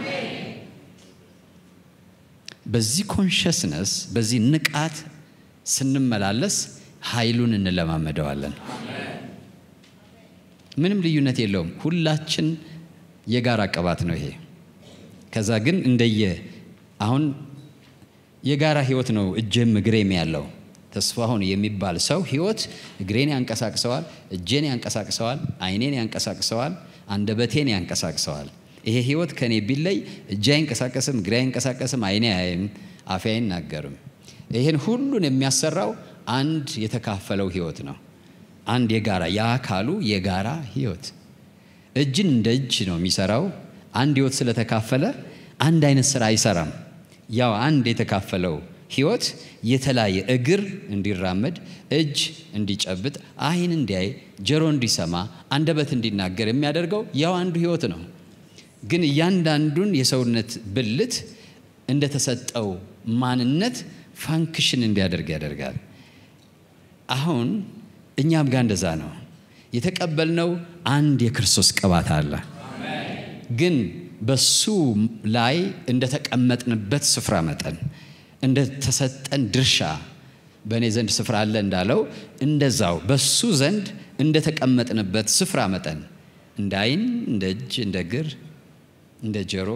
Speaker 1: በዚህ ኮንሽስነስ፣ በዚህ ንቃት ስንመላለስ ኃይሉን እንለማመደዋለን። ምንም ልዩነት የለውም። ሁላችን የጋራ ቅባት ነው ይሄ። ከዛ ግን እንደየ አሁን የጋራ ህይወት ነው እጄም እግሬም ያለው። ተስፋሁን የሚባል ሰው ህይወት እግሬን ያንቀሳቅሰዋል፣ እጄን ያንቀሳቅሰዋል፣ አይኔን ያንቀሳቅሰዋል፣ አንደበቴን ያንቀሳቅሰዋል። ይሄ ህይወት ከኔ ቢለይ እጄ አይንቀሳቀስም፣ እግሬ አይንቀሳቀስም፣ አይኔ አያይም፣ አፌ አይናገርም። ይሄን ሁሉን የሚያሰራው አንድ የተካፈለው ህይወት ነው። አንድ የጋራ የአካሉ የጋራ ህይወት። እጅን እንደ እጅ ነው የሚሰራው። አንድ ህይወት ስለተካፈለ አንድ አይነት ስራ አይሰራም። ያው አንድ የተካፈለው ህይወት የተለያየ እግር እንዲራመድ፣ እጅ እንዲጨብጥ፣ አይን እንዲያይ፣ ጆሮ እንዲሰማ፣ አንደበት እንዲናገር የሚያደርገው ያው አንዱ ህይወት ነው። ግን እያንዳንዱን የሰውነት ብልት እንደተሰጠው ማንነት ፋንክሽን እንዲያደርግ ያደርጋል። አሁን እኛም ጋር እንደዛ ነው። የተቀበልነው አንድ የክርስቶስ ቅባት አለ። ግን በሱ ላይ እንደተቀመጥንበት ስፍራ መጠን፣ እንደተሰጠን ድርሻ በእኔ ዘንድ ስፍራ አለ እንዳለው እንደዛው በሱ ዘንድ እንደተቀመጥንበት ስፍራ መጠን እንደ አይን፣ እንደ እጅ፣ እንደ እግር፣ እንደ ጆሮ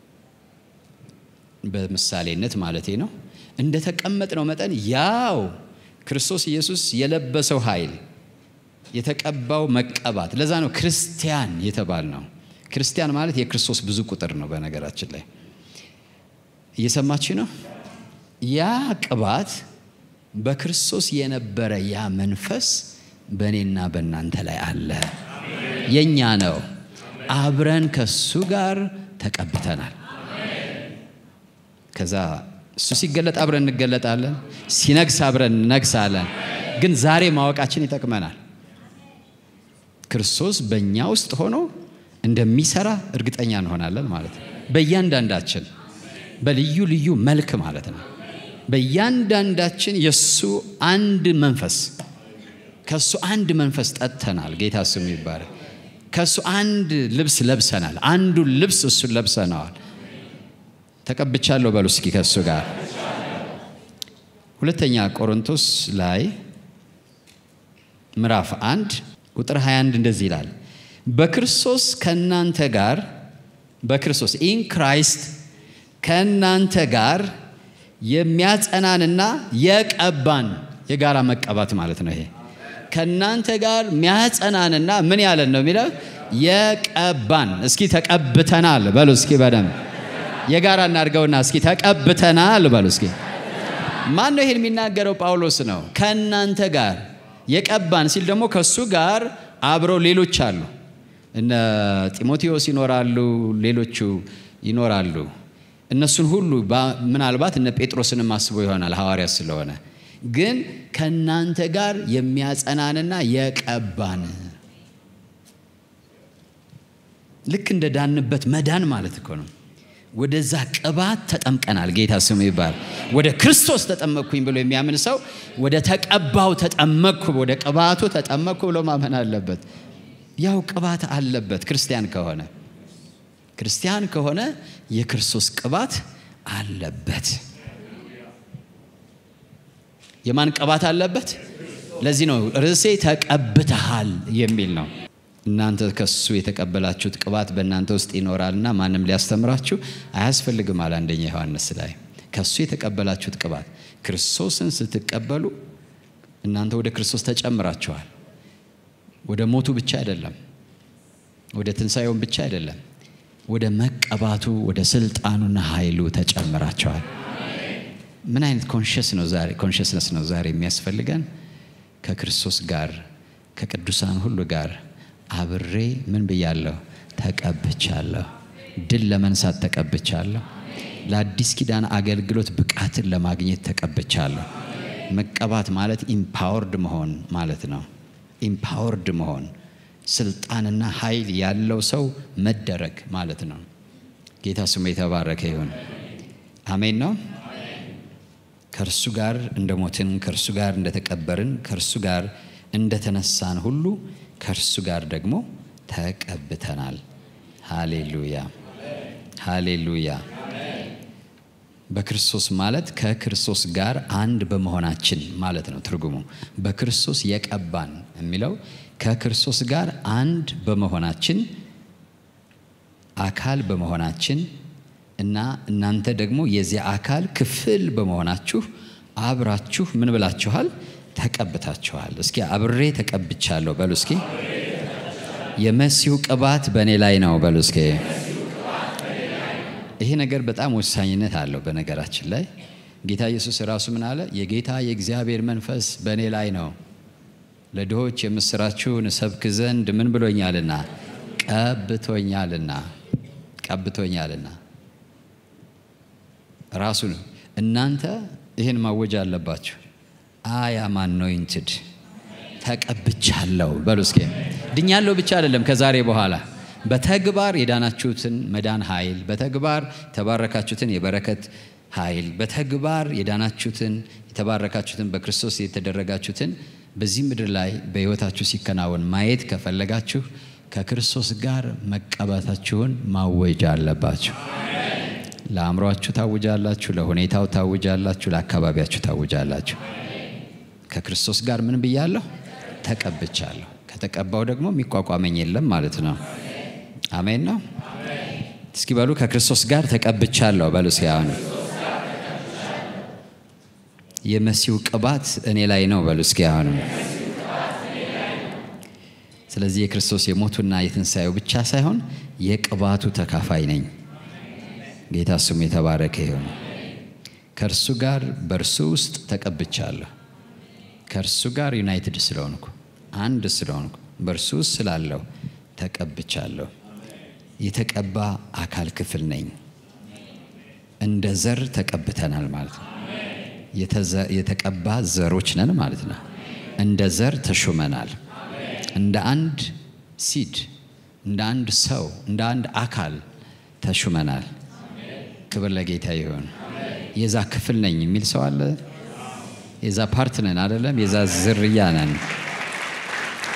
Speaker 1: በምሳሌነት ማለቴ ነው እንደተቀመጥነው መጠን ያው ክርስቶስ ኢየሱስ የለበሰው ኃይል የተቀባው መቀባት። ለዛ ነው ክርስቲያን የተባል ነው። ክርስቲያን ማለት የክርስቶስ ብዙ ቁጥር ነው። በነገራችን ላይ እየሰማች ነው። ያ ቅባት በክርስቶስ የነበረ ያ መንፈስ በእኔና በእናንተ ላይ አለ። የኛ ነው። አብረን ከሱ ጋር ተቀብተናል። ከዛ እሱ ሲገለጥ አብረን እንገለጣለን፣ ሲነግስ አብረን እንነግሳለን። ግን ዛሬ ማወቃችን ይጠቅመናል። ክርስቶስ በእኛ ውስጥ ሆኖ እንደሚሰራ እርግጠኛ እንሆናለን ማለት ነው። በእያንዳንዳችን በልዩ ልዩ መልክ ማለት ነው። በእያንዳንዳችን የሱ አንድ መንፈስ ከሱ አንድ መንፈስ ጠጥተናል። ጌታ ስሙ ይባረክ። ከሱ አንድ ልብስ ለብሰናል። አንዱ ልብስ እሱን ለብሰናል። ተቀብቻለሁ በሉ እስኪ ከሱ ጋር። ሁለተኛ ቆሮንቶስ ላይ ምዕራፍ 1 ቁጥር 21 እንደዚህ ይላል በክርስቶስ ከናንተ ጋር በክርስቶስ ኢን ክራይስት ከናንተ ጋር የሚያጸናንና የቀባን የጋራ መቀባት ማለት ነው። ይሄ ከናንተ ጋር የሚያጸናንና ምን ያለን ነው የሚለው የቀባን። እስኪ ተቀብተናል በሉ እስኪ በደም የጋራ እናርገውና እስኪ ተቀብተናል በሉ እስኪ። ማን ነው ይሄን የሚናገረው? ጳውሎስ ነው። ከናንተ ጋር የቀባን ሲል ደግሞ ከሱ ጋር አብረው ሌሎች አሉ። እነ ጢሞቴዎስ ይኖራሉ፣ ሌሎቹ ይኖራሉ። እነሱን ሁሉ ምናልባት እነ ጴጥሮስንም አስቦ ይሆናል ሐዋርያ ስለሆነ። ግን ከናንተ ጋር የሚያጸናንና የቀባን ልክ እንደ ዳንበት መዳን ማለት እኮ ነው። ወደዛ ቅባት ተጠምቀናል። ጌታ ስሙ ይባል። ወደ ክርስቶስ ተጠመቅኩኝ ብሎ የሚያምን ሰው ወደ ተቀባው ተጠመቅኩ፣ ወደ ቅባቱ ተጠመቅኩ ብሎ ማመን አለበት። ያው ቅባት አለበት። ክርስቲያን ከሆነ የክርስቶስ ቅባት አለበት። የማን ቅባት አለበት? ለዚህ ነው ርዕሴ ተቀብተሃል የሚል ነው። እናንተ ከሱ የተቀበላችሁት ቅባት በእናንተ ውስጥ ይኖራልና ማንም ሊያስተምራችሁ አያስፈልግም አለ አንደኛ ዮሐንስ ላይ። ከሱ የተቀበላችሁት ቅባት ክርስቶስን ስትቀበሉ እናንተ ወደ ክርስቶስ ተጨምራችኋል። ወደ ሞቱ ብቻ አይደለም፣ ወደ ትንሣኤው ብቻ አይደለም፣ ወደ መቀባቱ ወደ ስልጣኑና ኃይሉ ተጨምራችኋል። ምን አይነት ኮንሽስነስ ነው ዛሬ የሚያስፈልገን? ከክርስቶስ ጋር ከቅዱሳን ሁሉ ጋር አብሬ ምን ብያለሁ? ተቀብቻለሁ። ድል ለመንሳት ተቀብቻለሁ። ለአዲስ ኪዳን አገልግሎት ብቃትን ለማግኘት ተቀብቻለሁ። መቀባት ማለት ኢምፓወርድ መሆን ማለት ነው። ኢምፓወርድ መሆን ስልጣንና ኃይል ያለው ሰው መደረግ ማለት ነው። ጌታ ስሙ የተባረከ ይሁን። አሜን ነው። ከእርሱ ጋር እንደሞትን ከእርሱ ጋር እንደተቀበርን ከእርሱ ጋር እንደተነሳን ሁሉ ከእርሱ ጋር ደግሞ ተቀብተናል። ሃሌሉያ ሃሌሉያ። በክርስቶስ ማለት ከክርስቶስ ጋር አንድ በመሆናችን ማለት ነው ትርጉሙ። በክርስቶስ የቀባን የሚለው ከክርስቶስ ጋር አንድ በመሆናችን አካል በመሆናችን እና እናንተ ደግሞ የዚህ አካል ክፍል በመሆናችሁ አብራችሁ ምን ብላችኋል? ተቀብታችኋል። እስኪ አብሬ ተቀብቻለሁ በሉ እስኪ። የመሲሁ ቅባት በእኔ ላይ ነው በሉ እስኪ። ይሄ ነገር በጣም ወሳኝነት አለው። በነገራችን ላይ ጌታ ኢየሱስ ራሱ ምን አለ? የጌታ የእግዚአብሔር መንፈስ በእኔ ላይ ነው፣ ለድሆች የምስራችሁን ሰብክ ዘንድ ምን ብሎኛልና? ቀብቶኛልና። ራሱ ነው። እናንተ ይሄን ማወጅ አለባችሁ። I am anointed ተቀብቻለሁ በሉ እስኪ። ድኛለሁ ብቻ አይደለም፣ ከዛሬ በኋላ በተግባር የዳናችሁትን መዳን ኃይል፣ በተግባር የተባረካችሁትን የበረከት ኃይል፣ በተግባር የዳናችሁትን የተባረካችሁትን በክርስቶስ የተደረጋችሁትን በዚህ ምድር ላይ በሕይወታችሁ ሲከናወን ማየት ከፈለጋችሁ ከክርስቶስ ጋር መቀባታችሁን ማወጅ አለባችሁ። ለአእምሯችሁ ታውጃላችሁ፣ ለሁኔታው ታውጃላችሁ፣ ለአካባቢያችሁ ታውጃላችሁ። ከክርስቶስ ጋር ምን ብያለሁ? ተቀብቻለሁ። ከተቀባው ደግሞ የሚቋቋመኝ የለም ማለት ነው። አሜን ነው። እስኪ በሉ ከክርስቶስ ጋር ተቀብቻለሁ በሉ እስኪ። አሁን የመሲሁ ቅባት እኔ ላይ ነው በሉ እስኪ። አሁን ስለዚህ የክርስቶስ የሞቱና የትንሣኤው ብቻ ሳይሆን የቅባቱ ተካፋይ ነኝ። ጌታ ስሙ የተባረከ ይሁን። ከእርሱ ጋር በእርሱ ውስጥ ተቀብቻለሁ። ከእርሱ ጋር ዩናይትድ ስለሆንኩ አንድ ስለሆንኩ በእርሱ ውስጥ ስላለው ተቀብቻለሁ። የተቀባ አካል ክፍል ነኝ። እንደ ዘር ተቀብተናል ማለት ነው። የተቀባ ዘሮች ነን ማለት ነው። እንደ ዘር ተሾመናል። እንደ አንድ ሲድ፣ እንደ አንድ ሰው፣ እንደ አንድ አካል ተሾመናል። ክብር ለጌታ ይሁን። የዛ ክፍል ነኝ የሚል ሰው አለ? የዛ ፓርት ነን አይደለም? የዛ ዝርያ ነን።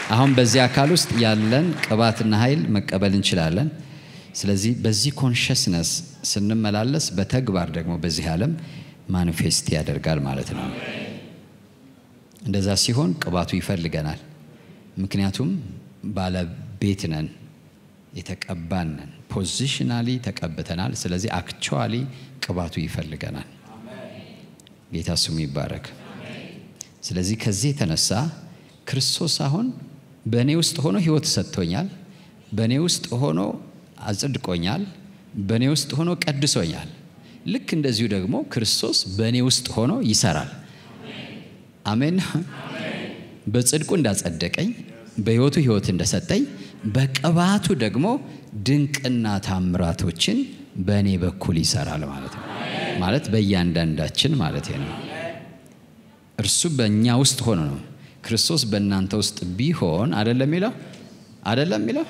Speaker 1: አሁን በዚህ አካል ውስጥ ያለን ቅባትና ኃይል መቀበል እንችላለን። ስለዚህ በዚህ ኮንሽስነስ ስንመላለስ በተግባር ደግሞ በዚህ ዓለም ማኒፌስት ያደርጋል ማለት ነው። እንደዛ ሲሆን ቅባቱ ይፈልገናል። ምክንያቱም ባለቤት ነን፣ የተቀባን ነን፣ ፖዚሽናሊ ተቀብተናል። ስለዚህ አክቹዋሊ ቅባቱ ይፈልገናል። ጌታ ስሙ ይባረክ። ስለዚህ ከዚህ የተነሳ ክርስቶስ አሁን በእኔ ውስጥ ሆኖ ሕይወት ሰጥቶኛል፣ በእኔ ውስጥ ሆኖ አጽድቆኛል፣ በእኔ ውስጥ ሆኖ ቀድሶኛል። ልክ እንደዚሁ ደግሞ ክርስቶስ በእኔ ውስጥ ሆኖ ይሰራል። አሜን። በጽድቁ እንዳጸደቀኝ፣ በሕይወቱ ሕይወት እንደሰጠኝ፣ በቅባቱ ደግሞ ድንቅና ታምራቶችን በእኔ በኩል ይሰራል ማለት ነው። ማለት በእያንዳንዳችን ማለት ነው። እርሱ በእኛ ውስጥ ሆኖ ነው። ክርስቶስ በእናንተ ውስጥ ቢሆን አይደለም ይለው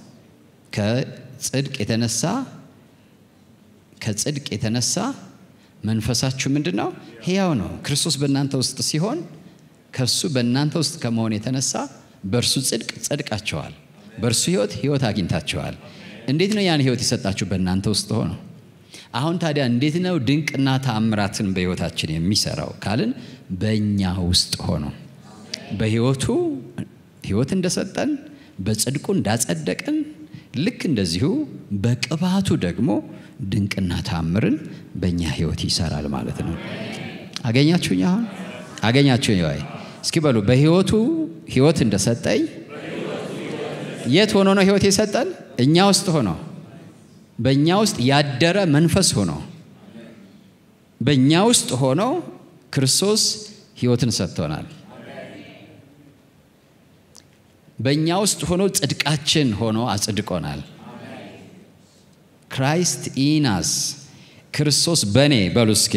Speaker 1: ከጽድቅ የተነሳ መንፈሳችሁ ምንድነው? ሕያው ነው። ክርስቶስ በእናንተ ውስጥ ሲሆን ከሱ በእናንተ ውስጥ ከመሆን የተነሳ በእርሱ ጽድቅ ጸድቃችኋል፣ በእርሱ ሕይወት አግኝታችኋል። እንዴት ነው ያን ሕይወት የሰጣችሁ? በእናንተ ውስጥ ሆኖ። አሁን ታዲያ እንዴት ነው ድንቅና ተአምራትን በሕይወታችን የሚሰራው ካልን በእኛ ውስጥ ሆኖ በሕይወቱ ሕይወት እንደሰጠን፣ በጽድቁ እንዳጸደቀን፣ ልክ እንደዚሁ በቅባቱ ደግሞ ድንቅና ተአምርን በእኛ ሕይወት ይሰራል ማለት ነው። አገኛችሁኝ? አሁን አገኛችሁኝ ወይ? እስኪ በሉ በሕይወቱ ሕይወት እንደሰጠኝ። የት ሆኖ ነው ሕይወት የሰጠን? እኛ ውስጥ ሆኖ፣ በእኛ ውስጥ ያደረ መንፈስ ሆኖ፣ በእኛ ውስጥ ሆኖ ክርስቶስ ሕይወትን ሰጥቶናል። በእኛ ውስጥ ሆኖ ጽድቃችን ሆኖ አጽድቆናል። ክራይስት ኢናስ፣ ክርስቶስ በኔ በሉ እስኪ።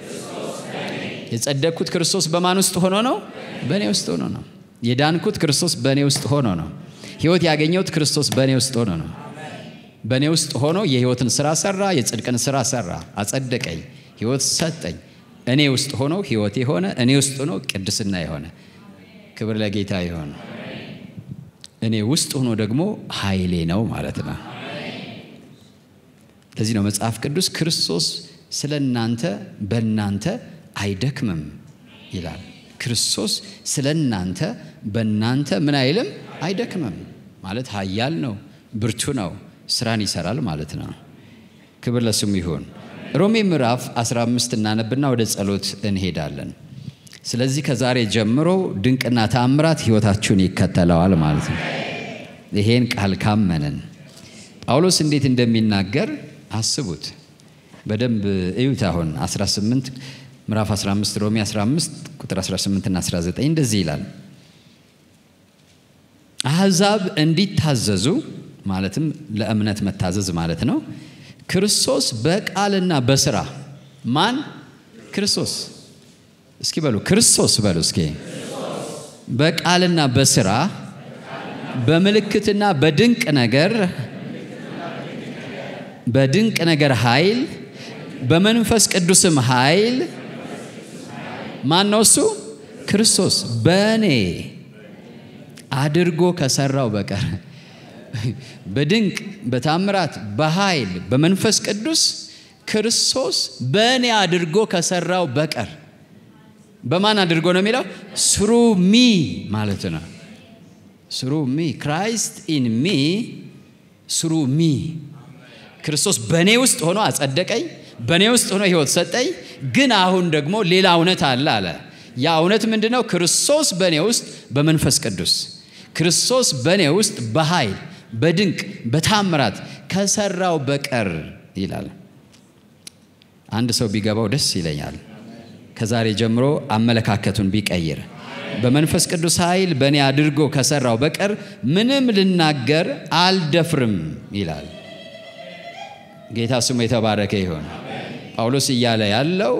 Speaker 1: የጸደቅኩት ክርስቶስ በማን ውስጥ ሆኖ ነው? በኔ ውስጥ ሆኖ ነው። የዳንኩት ክርስቶስ በኔ ውስጥ ሆኖ ነው። ሕይወት ያገኘሁት ክርስቶስ በኔ ውስጥ ሆኖ ነው። በኔ ውስጥ ሆኖ የሕይወትን ሥራ ሰራ፣ የጽድቅን ሥራ ሰራ፣ አጸደቀኝ፣ ሕይወት ሰጠኝ። እኔ ውስጥ ሆኖ ሕይወት የሆነ፣ እኔ ውስጥ ሆኖ ቅድስና የሆነ። ክብር ለጌታ ይሁን። እኔ ውስጥ ሆኖ ደግሞ ኃይሌ ነው ማለት ነው። ለዚህ ነው መጽሐፍ ቅዱስ ክርስቶስ ስለናንተ በእናንተ አይደክምም ይላል። ክርስቶስ ስለናንተ በእናንተ ምን አይልም? አይደክምም ማለት ኃያል ነው፣ ብርቱ ነው፣ ስራን ይሰራል ማለት ነው። ክብር ለስሙ ይሁን። ሮሜ ምዕራፍ 15 እናነብና ወደ ጸሎት እንሄዳለን። ስለዚህ ከዛሬ ጀምሮ ድንቅና ተአምራት ሕይወታችሁን ይከተለዋል ማለት ነው። ይሄን ቃል ካመንን ጳውሎስ እንዴት እንደሚናገር አስቡት በደንብ እዩት። አሁን 18 ምዕራፍ 15 ሮሜ 15 ቁጥር 18 እና 19 እንደዚህ ይላል። አሕዛብ እንዲታዘዙ ማለትም ለእምነት መታዘዝ ማለት ነው። ክርስቶስ በቃልና በሥራ ማን? ክርስቶስ። እስኪ በሉ ክርስቶስ በሉ እስኪ። በቃልና በሥራ በምልክትና በድንቅ ነገር ኃይል በመንፈስ ቅዱስም ኃይል ማን ነው እሱ? ክርስቶስ በእኔ አድርጎ ከሰራው በቀር በድንቅ በታምራት በኃይል በመንፈስ ቅዱስ ክርስቶስ በእኔ አድርጎ ከሰራው በቀር በማን አድርጎ ነው የሚለው? ስሩ ሚ ማለት ነው። ስሩ ሚ ክራይስት ኢን ሚ ስሩ ሚ። ክርስቶስ በእኔ ውስጥ ሆኖ አጸደቀኝ፣ በእኔ ውስጥ ሆኖ ሕይወት ሰጠኝ። ግን አሁን ደግሞ ሌላ እውነት አለ። ያ እውነት ምንድነው? ክርስቶስ በእኔ ውስጥ በመንፈስ ቅዱስ፣ ክርስቶስ በእኔ ውስጥ በኃይል በድንቅ በታምራት ከሰራው በቀር ይላል። አንድ ሰው ቢገባው ደስ ይለኛል። ከዛሬ ጀምሮ አመለካከቱን ቢቀይር በመንፈስ ቅዱስ ኃይል በእኔ አድርጎ ከሰራው በቀር ምንም ልናገር አልደፍርም ይላል። ጌታ ስሙ የተባረከ ይሁን። ጳውሎስ እያለ ያለው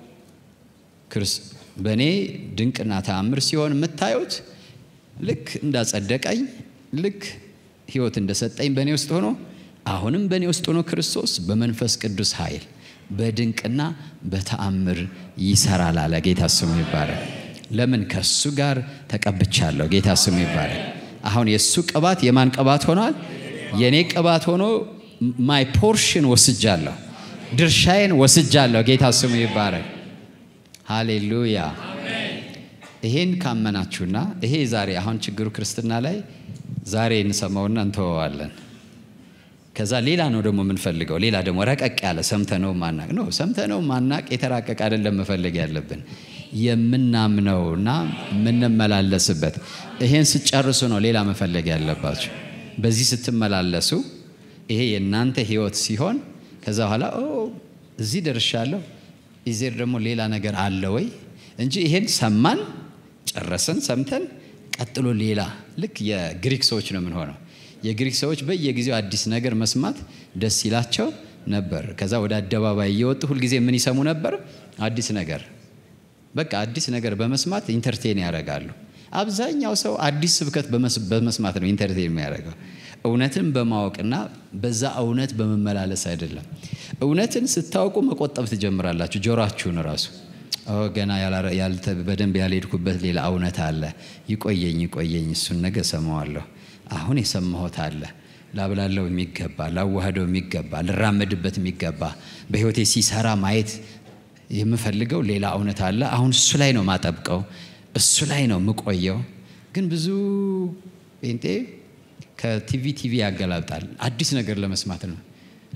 Speaker 1: በእኔ ድንቅና ተአምር ሲሆን የምታዩት ልክ እንዳጸደቀኝ፣ ልክ ሕይወት እንደሰጠኝ በእኔ ውስጥ ሆኖ አሁንም በእኔ ውስጥ ሆኖ ክርስቶስ በመንፈስ ቅዱስ ኃይል በድንቅና በተአምር ይሰራል አለ። ጌታ ስሙ ይባረክ። ለምን? ከሱ ጋር ተቀብቻለሁ። ጌታ ስሙ ይባረክ። አሁን የሱ ቅባት የማን ቅባት ሆኗል? የኔ ቅባት ሆኖ ማይ ፖርሽን ወስጃለሁ፣ ድርሻዬን ወስጃለሁ። ጌታ ስሙ ይባረክ። ሃሌሉያ። ይሄን ካመናችሁና ይሄ ዛሬ አሁን ችግሩ ክርስትና ላይ ዛሬ እንሰማውና እንተዋዋለን። ከዛ ሌላ ነው ደግሞ የምንፈልገው፣ ሌላ ደግሞ ረቀቅ ያለ ሰምተነው ማናቅ ነው። ሰምተነው ማናቅ የተራቀቀ አይደለም መፈለግ ያለብን፣ የምናምነውና የምንመላለስበት። ይሄን ስጨርሱ ነው ሌላ መፈለግ ያለባችሁ። በዚህ ስትመላለሱ ይሄ የእናንተ ህይወት ሲሆን ከዛ በኋላ እዚህ ደርሻለሁ፣ እዚህ ደግሞ ሌላ ነገር አለ ወይ እንጂ ይሄን ሰማን ጨረሰን ሰምተን ቀጥሎ ሌላ። ልክ የግሪክ ሰዎች ነው ምን ሆነው፣ የግሪክ ሰዎች በየጊዜው አዲስ ነገር መስማት ደስ ይላቸው ነበር። ከዛ ወደ አደባባይ እየወጡ ሁሉ ጊዜ ምን ይሰሙ ነበር? አዲስ ነገር። በቃ አዲስ ነገር በመስማት ኢንተርቴን ያደርጋሉ። አብዛኛው ሰው አዲስ ስብከት በመስማት ነው ኢንተርቴን የሚያደርገው፣ እውነትን በማወቅና በዛ እውነት በመመላለስ አይደለም። እውነትን ስታውቁ መቆጠብ ትጀምራላችሁ። ጆሮአችሁን ራሱ ገና በደንብ ያልሄድኩበት ሌላ እውነት አለ፣ ይቆየኝ እሱን ነገር ሰማዋለሁ። አሁን የሰማሁት አለ ላብላለው የሚገባ ላዋህደው የሚገባ ልራመድበት የሚገባ በህይወቴ ሲሰራ ማየት የምፈልገው ሌላ እውነት አለ። አሁን እሱ ላይ ነው ማጠብቀው፣ እሱ ላይ ነው የምቆየው። ግን ብዙ ጴንጤ ከቲቪ ያገላብጣል አዲስ ነገር ለመስማት ነው።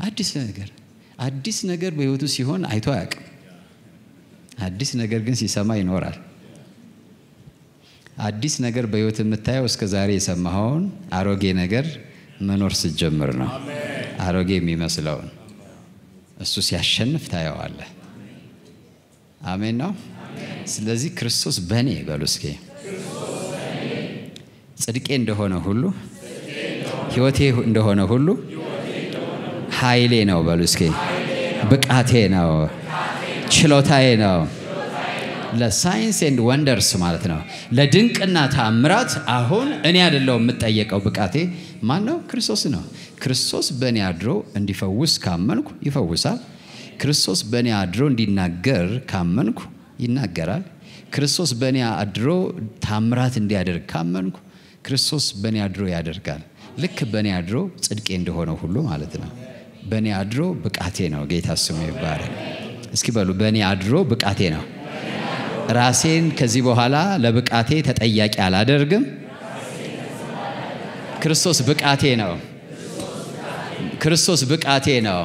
Speaker 1: አዲስ ነገር በህይወቱ ሲሆን አይቶ አያውቅም። አዲስ ነገር ግን ሲሰማ ይኖራል። አዲስ ነገር በህይወት የምታየው እስከ ዛሬ የሰማኸውን አሮጌ ነገር መኖር ስትጀምር ነው። አሮጌ የሚመስለውን እሱ ሲያሸንፍ ታየዋለህ። አሜን ነው። ስለዚህ ክርስቶስ በኔ በሉ እስኪ ጽድቄ እንደሆነ ሁሉ ህይወቴ እንደሆነ ሁሉ ኃይሌ ነው በሉ እስኪ ብቃቴ ነው ችሎታዬ ነው። ለሳይንስ ኤንድ ወንደርስ ማለት ነው፣ ለድንቅና ተአምራት አሁን እኔ አይደለሁም የምጠየቀው። ብቃቴ ማን ነው? ክርስቶስ ነው። ክርስቶስ በእኔ አድሮ እንዲፈውስ ካመንኩ ይፈውሳል። ክርስቶስ በእኔ አድሮ እንዲናገር ካመንኩ ይናገራል። ክርስቶስ በእኔ አድሮ ተአምራት እንዲያደርግ ካመንኩ ክርስቶስ በእኔ አድሮ ያደርጋል። ልክ በእኔ አድሮ ጽድቄ እንደሆነ ሁሉ ማለት ነው። በእኔ አድሮ ብቃቴ ነው። ጌታ ስሙ ይባረክ። እስኪ በሉ በእኔ አድሮ ብቃቴ ነው። ራሴን ከዚህ በኋላ ለብቃቴ ተጠያቂ አላደርግም። ክርስቶስ ብቃቴ ነው። ክርስቶስ ብቃቴ ነው።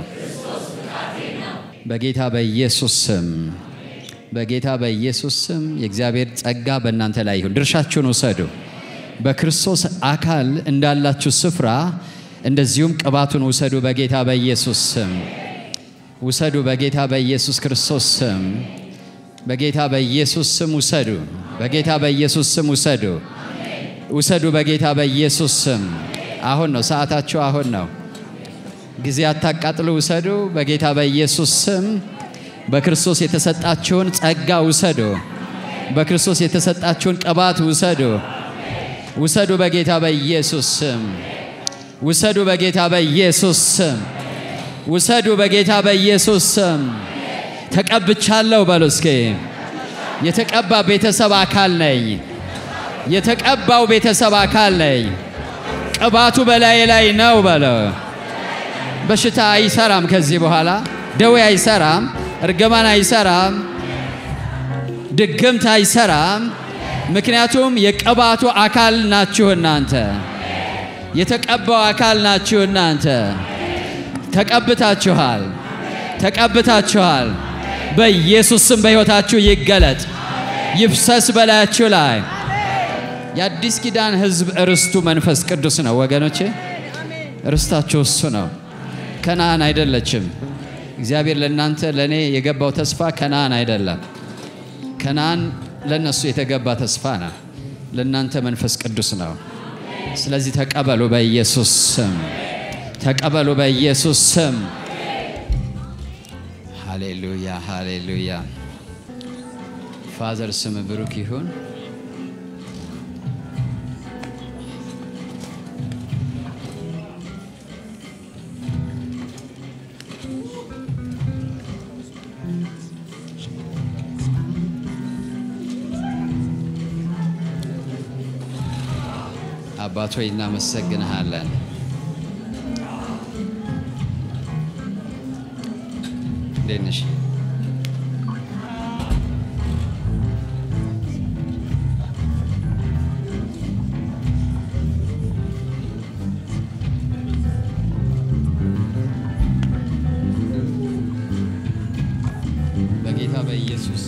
Speaker 1: በጌታ በኢየሱስ ስም በጌታ በኢየሱስ ስም የእግዚአብሔር ጸጋ በእናንተ ላይ ይሁን። ድርሻችሁን ውሰዱ። በክርስቶስ አካል እንዳላችሁ ስፍራ እንደዚሁም ቅባቱን ውሰዱ። በጌታ በኢየሱስ ስም ውሰዱ። በጌታ በኢየሱስ ክርስቶስ ስም በጌታ በኢየሱስ ስም ውሰዱ። በጌታ በኢየሱስ ስም ውሰዱ። ውሰዱ በጌታ በኢየሱስ ስም። አሁን ነው ሰዓታችሁ፣ አሁን ነው። ጊዜ አታቃጥሉ። ውሰዱ በጌታ በኢየሱስ ስም። በክርስቶስ የተሰጣችሁን ጸጋ ውሰዱ። በክርስቶስ የተሰጣችሁን ቅባት ውሰዱ። ውሰዱ በጌታ በኢየሱስ ስም። ውሰዱ በጌታ በኢየሱስ ስም። ውሰዱ በጌታ በኢየሱስ ስም። ተቀብቻለሁ በሉ እስኪ። የተቀባ ቤተሰብ አካል ነኝ። የተቀባው ቤተሰብ አካል ነኝ። ቅባቱ በላይ ላይ ነው በሉ። በሽታ አይሰራም። ከዚህ በኋላ ደዌ አይሰራም። እርግማን አይሰራም። ድግምት አይሰራም። ምክንያቱም የቅባቱ አካል ናችሁ እናንተ። የተቀባው አካል ናችሁ እናንተ። ተቀብታችኋል። ተቀብታችኋል። በኢየሱስ ስም በሕይወታችሁ ይገለጥ፣ ይፍሰስ በላያችሁ ላይ። የአዲስ ኪዳን ሕዝብ ርስቱ መንፈስ ቅዱስ ነው ወገኖቼ። ርስታችሁ እሱ ነው። ከነዓን አይደለችም። እግዚአብሔር ለእናንተ ለእኔ የገባው ተስፋ ከነዓን አይደለም። ከነዓን ለነሱ የተገባ ተስፋ ነው። ለእናንተ መንፈስ ቅዱስ ነው። ስለዚህ ተቀበሉ በኢየሱስ ስም። ተቀበሉ በኢየሱስ ስም። ሃሌሉያ ሃሌሉያ። ፋዘር ስም ብሩክ ይሁን። አባት ሆይ እናመሰግንሃለን ደንሽ በጌታ በኢየሱስ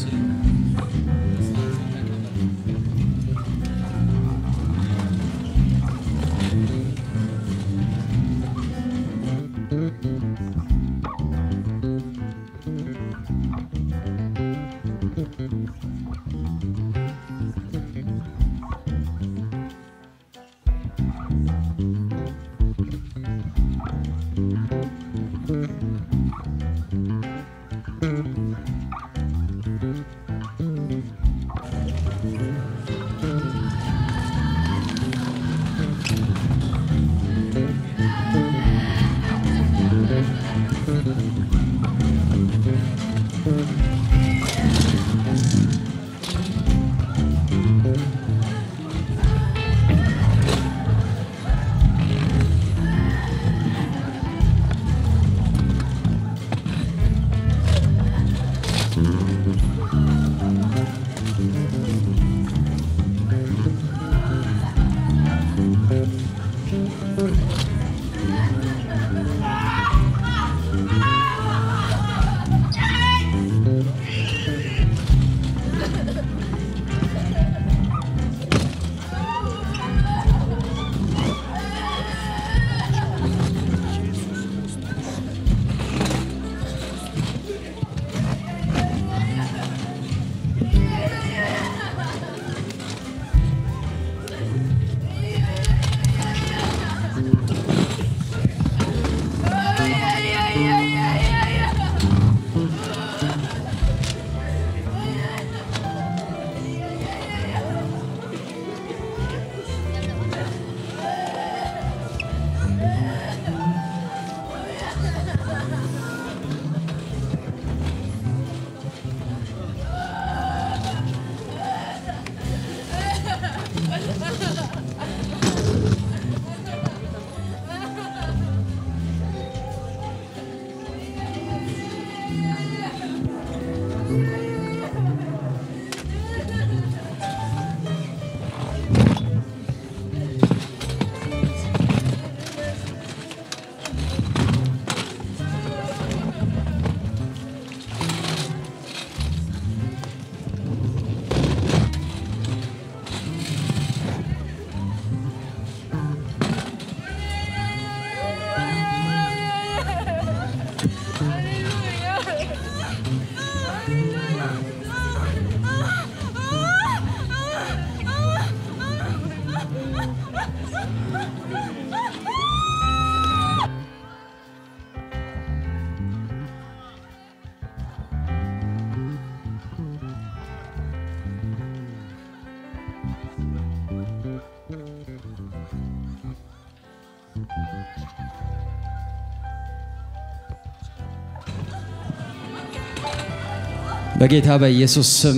Speaker 1: በጌታ በኢየሱስ ስም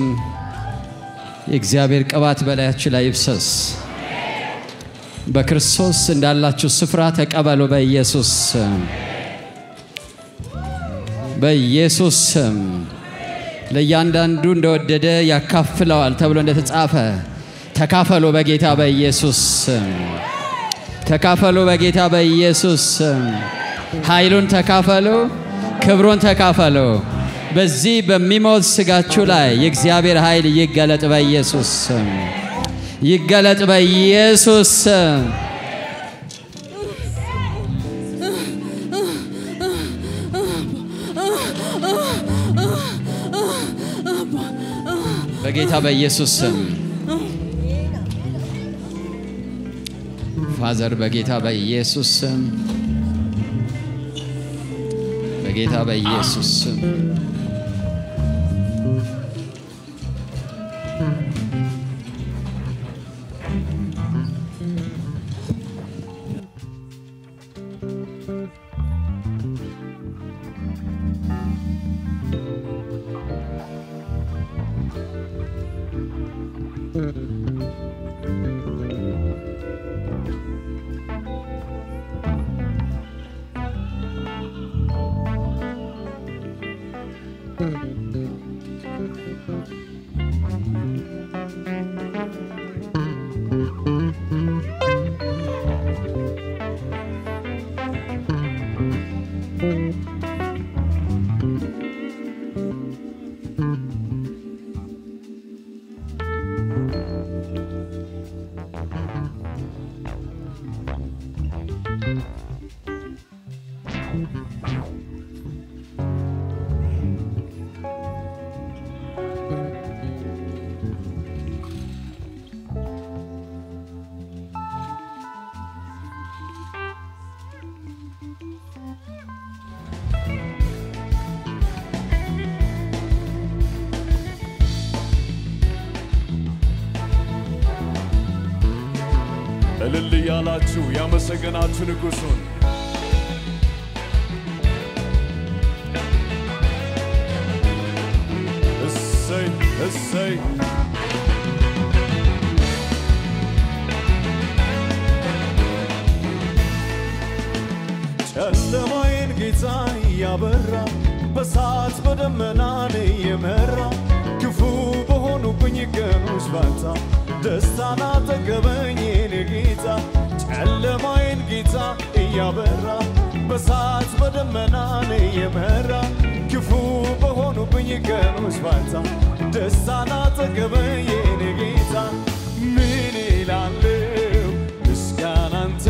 Speaker 1: የእግዚአብሔር ቅባት በላያችሁ ላይ ይፍሰስ በክርስቶስ እንዳላችሁ ስፍራ ተቀበሉ በኢየሱስ ስም በኢየሱስ ስም ለእያንዳንዱ እንደወደደ ያካፍለዋል ተብሎ እንደተጻፈ ተካፈሉ በጌታ በኢየሱስ ስም ተካፈሉ በጌታ በኢየሱስ ስም ኃይሉን ተካፈሉ ክብሩን ተካፈሉ በዚህ በሚሞት ስጋችሁ ላይ የእግዚአብሔር ኃይል ይገለጥ በኢየሱስ ስም ይገለጥ በኢየሱስ ስም በጌታ በኢየሱስ ስም ፋዘር በጌታ በኢየሱስ ስም በጌታ በኢየሱስ ስም
Speaker 2: እልል ያላችሁ ያመሰገናችሁ ንጉሱን እሰይ እሰይ ጨለማዬን ጌታ ያበራ በሳት በደመና የመራ ክፉ በሆኑብኝ ቀኖች ባታ ደስታን አጠገበኝ ጌታ ጨለማዬን ጌታ ያበራ በሳት በደመና የመራ ክፉ በሆኑብኝ ቀኖች ባታ ደስታን አጠገበኝ ጌታ ምን ይላለሁ ምስጋና አንተ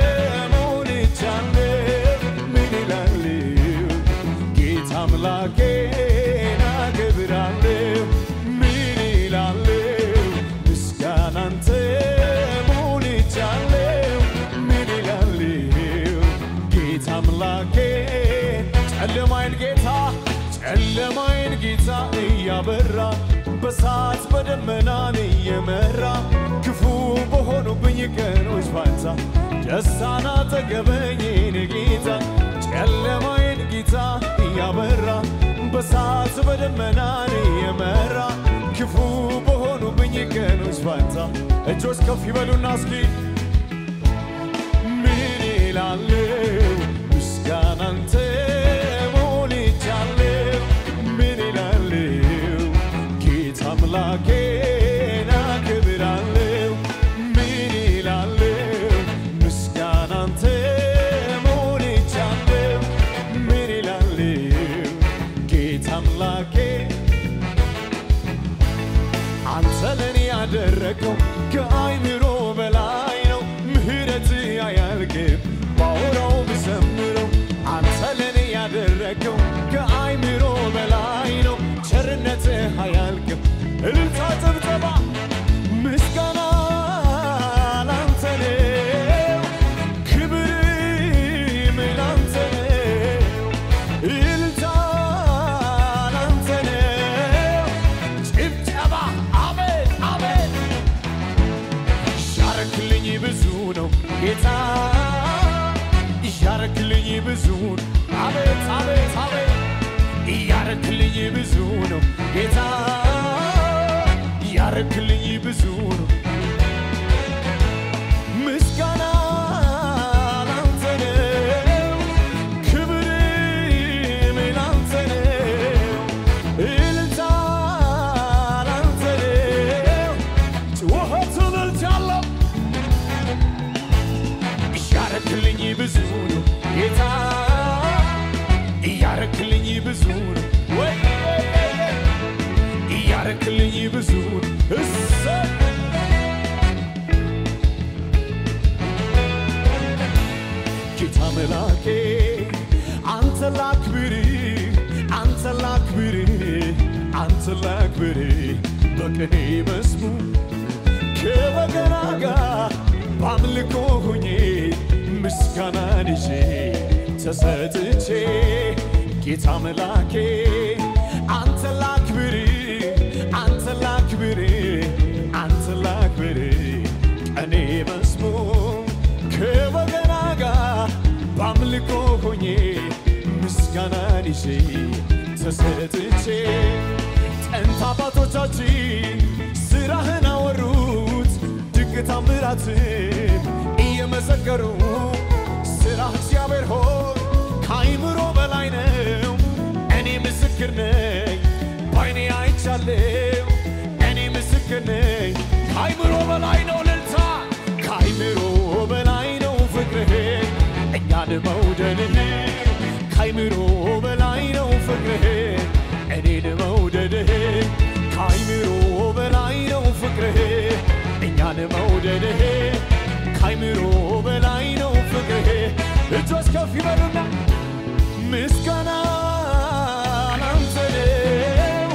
Speaker 2: ምን ይላለሁ ጌታ አምላኬን አከብራለሁ ምን ይላለሁ ምስጋና አንተ ሞልቻለሁ ምን ይላለሁ ጌታ አምላኬን ጨለማዬን ጌታ እያበራ በሳት በደመና እየመራ ክፉ በሆኑብኝ ቀኖች ፋንታ ደስታን አጠገበኝ ጌታ ጨለማዬን ጌታ እያበራ በሳት በደመና እየመራ ክፉ በሆኑብኝ ቀኖች ፋንታ እጆች ከፍ ይበሉና እስኪ ምን ይላለሁ ምስጋና አንተ ሞልቻለሁ ምን ይላለሁ ጌታ አምላኬን አከብራለሁ ምን ይላለሁ ምስጋና አንተ ሞልቻለሁ ምን ይላለሁ ጌታ አምላኬ አንተ ለኔ ያደረገው ከአይምሮ በላይ ነው ምህረትህ አያልቅም ባወራው ብዘምረው አንተ ለኔ ያደረገው ከአይምሮ በላይ ነው ቸርነትህ አያልቅም እልልታ ጭብጨባ ምስጋና ላንተ ነው ክብርም ላንተ ነው እልልታ ላንተ ነው ጭብጨባ አሜን አሜን ያረክልኝ ብዙ ነው ጌታ ያረክልኝ ብዙ ነው አቤት አቤት አቤት ያረክልኝ ብዙ ነው ጌታ ያረክልኝ ብዙ ነው ምስጋና ላንተ ነው ክብርም ላንተ ነው እልልታ ላንተ ነው ጩኸቱን እልልታለሁ ያረክልኝ ብዙ ነው ጌታ ያረክልኝ ብዙ ነው ወይ ያረክልኝ ብዙ ነው እሰይ ጌታ መላኬ አንተ ላክብር አንተ ላክብር አንተ ላክብር በቅኔ መዝሙር ከበገና ጋር በአምልኮ ሆኜ ምስጋናን ይዤ ተሰጥቼ ጌታ መላኬ አንተ ላክብር አንተ ላክብር አንተ ላክብር ቀኔ መዝሙር ከበገና ጋር በአምልኮ ሆኜ ምስጋናን ይዤ ተሰጥቼ ጥንት አባቶቻችን ስራህን አወሩት ድንቅ ታምራትን እየመሰከሩ ስራህ እግዚአብሔር ሆይ ከአይምሮ በላይ ነው እኔ ምስክር ነኝ ካይምሮ በላይ ነው ፍቅርህ እኔን መውደድህ ካይምሮ በላይ ነው ፍቅርህ እኛን መውደድህ ካይምሮ በላይ ነው ፍቅርህ እጆች ከፍ ይበሉና ምስጋና ላንተ ነው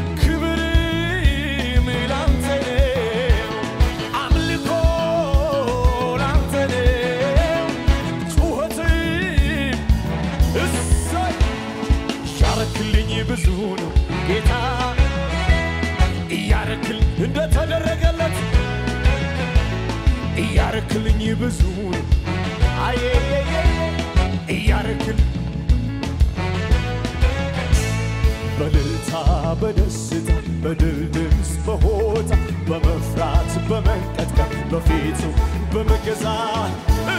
Speaker 2: ክብርም ላንተ ነው አምልኮ ላንተ ነው ጩኸትም እሰይ ያረክልኝ ብዙ ነው ጌታ እያረክል እንደተደረገለት እያረክልኝ ብዙ ነው አየ እያረክል በልልታ በደስታ በድል ድምፅ በሆታ በመፍራት በመንቀጥቀጥ በፊቱ በመገዛት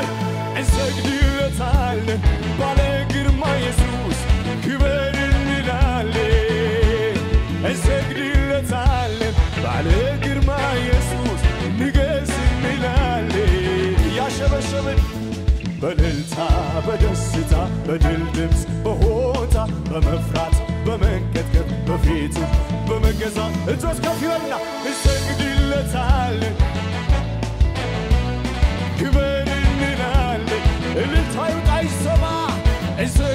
Speaker 2: እንሰግድለታለን ባለ ግርማ ኢየሱስ ክብር እንላለን እንሰግድለታለን ባለ ግርማ ኢየሱስ ንገስ እንላለን እያሸበሸብን በልልታ በደስታ በድል ድምፅ በሆታ በመፍራት በመንቀጥቀጥ በፊቱ በመገዛት እጆች ከፍ ይበሉና እንሰግድለታለን ክብር እንላለን እልልታ ይውጣ ይሰማ